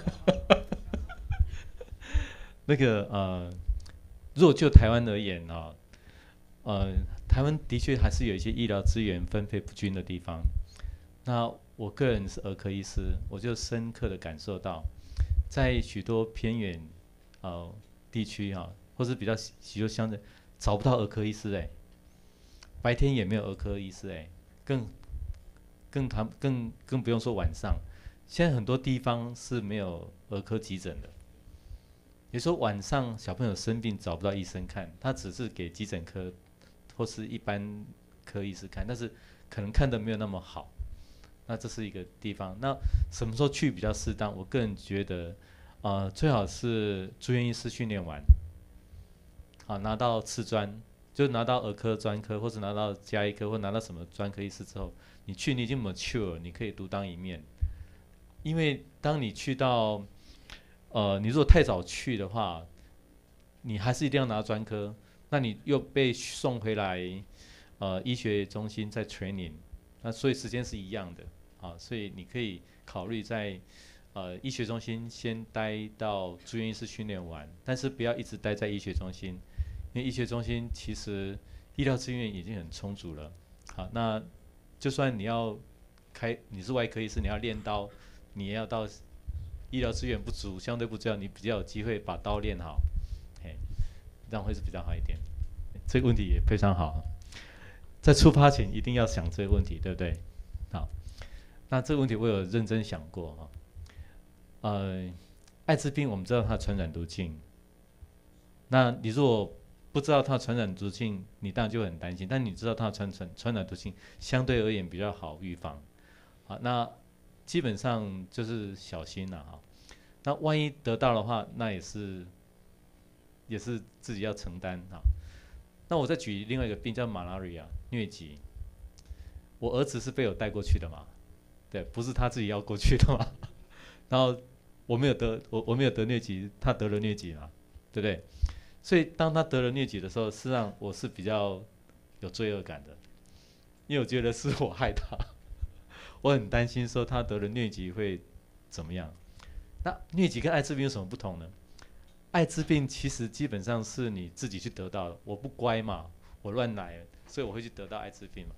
那个呃，如果就台湾而言啊，呃，台湾的确还是有一些医疗资源分配不均的地方。那我个人是儿科医师，我就深刻的感受到，在许多偏远呃。地区哈、啊，或是比较许多乡镇找不到儿科医师哎，白天也没有儿科医师哎，更更谈更更不用说晚上，现在很多地方是没有儿科急诊的，也说晚上小朋友生病找不到医生看，他只是给急诊科或是一般科医师看，但是可能看得没有那么好，那这是一个地方。那什么时候去比较适当？我个人觉得。呃，最好是住院医师训练完，好拿到次专，就拿到儿科专科，或者拿到家医科，或拿到什么专科医师之后，你去你已经 mature， 你可以独当一面。因为当你去到，呃，你如果太早去的话，你还是一定要拿专科，那你又被送回来，呃，医学中心再 training， 那所以时间是一样的，啊，所以你可以考虑在。呃，医学中心先待到住院医师训练完，但是不要一直待在医学中心，因为医学中心其实医疗资源已经很充足了。好，那就算你要开，你是外科医师，你要练刀，你也要到医疗资源不足，相对不足，你比较有机会把刀练好，嘿，这样会是比较好一点。这个问题也非常好，在出发前一定要想这个问题，对不对？好，那这个问题我有认真想过哈。呃，艾滋病我们知道它的传染途径，那你如果不知道它的传染途径，你当然就很担心。但你知道它的传传传染途径相对而言比较好预防，好，那基本上就是小心了哈。那万一得到的话，那也是也是自己要承担哈。那我再举另外一个病叫 malaria 疟疾，我儿子是被我带过去的嘛，对，不是他自己要过去的嘛。然后我没有得我我没有得疟疾，他得了疟疾嘛，对不对？所以当他得了疟疾的时候，事实上我是比较有罪恶感的，因为我觉得是我害他，我很担心说他得了疟疾会怎么样。那疟疾跟艾滋病有什么不同呢？艾滋病其实基本上是你自己去得到的，我不乖嘛，我乱来，所以我会去得到艾滋病嘛。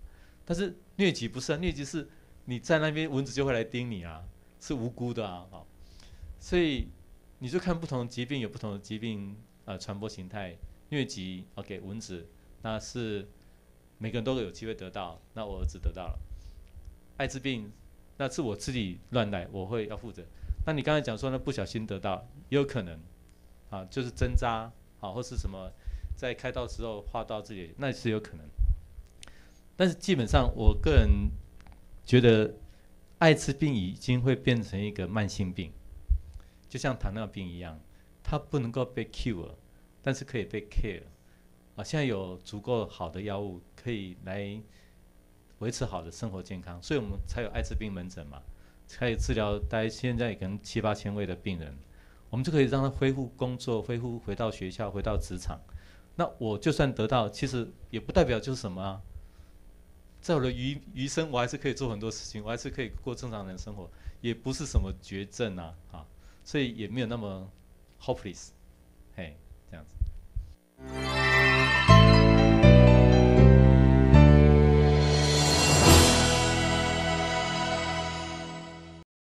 但是疟疾不是啊，疟疾是你在那边蚊子就会来叮你啊，是无辜的啊，好，所以你就看不同的疾病有不同的疾病呃传播形态，疟疾 OK 蚊子那是每个人都有机会得到，那我儿子得到了，艾滋病那是我自己乱来，我会要负责。那你刚才讲说呢，不小心得到也有可能，啊，就是针扎啊，或是什么在开刀之后划到自己，那是有可能。但是基本上，我个人觉得，艾滋病已经会变成一个慢性病，就像糖尿病一样，它不能够被 cure， 但是可以被 care。啊，现在有足够好的药物可以来维持好的生活健康，所以我们才有艾滋病门诊嘛，才有治疗大概现在可能七八千位的病人，我们就可以让他恢复工作，恢复回到学校，回到职场。那我就算得到，其实也不代表就是什么啊。在我的余余生，我还是可以做很多事情，我还是可以过正常人生活，也不是什么绝症啊，啊，所以也没有那么 hopeless， 嘿，这样子。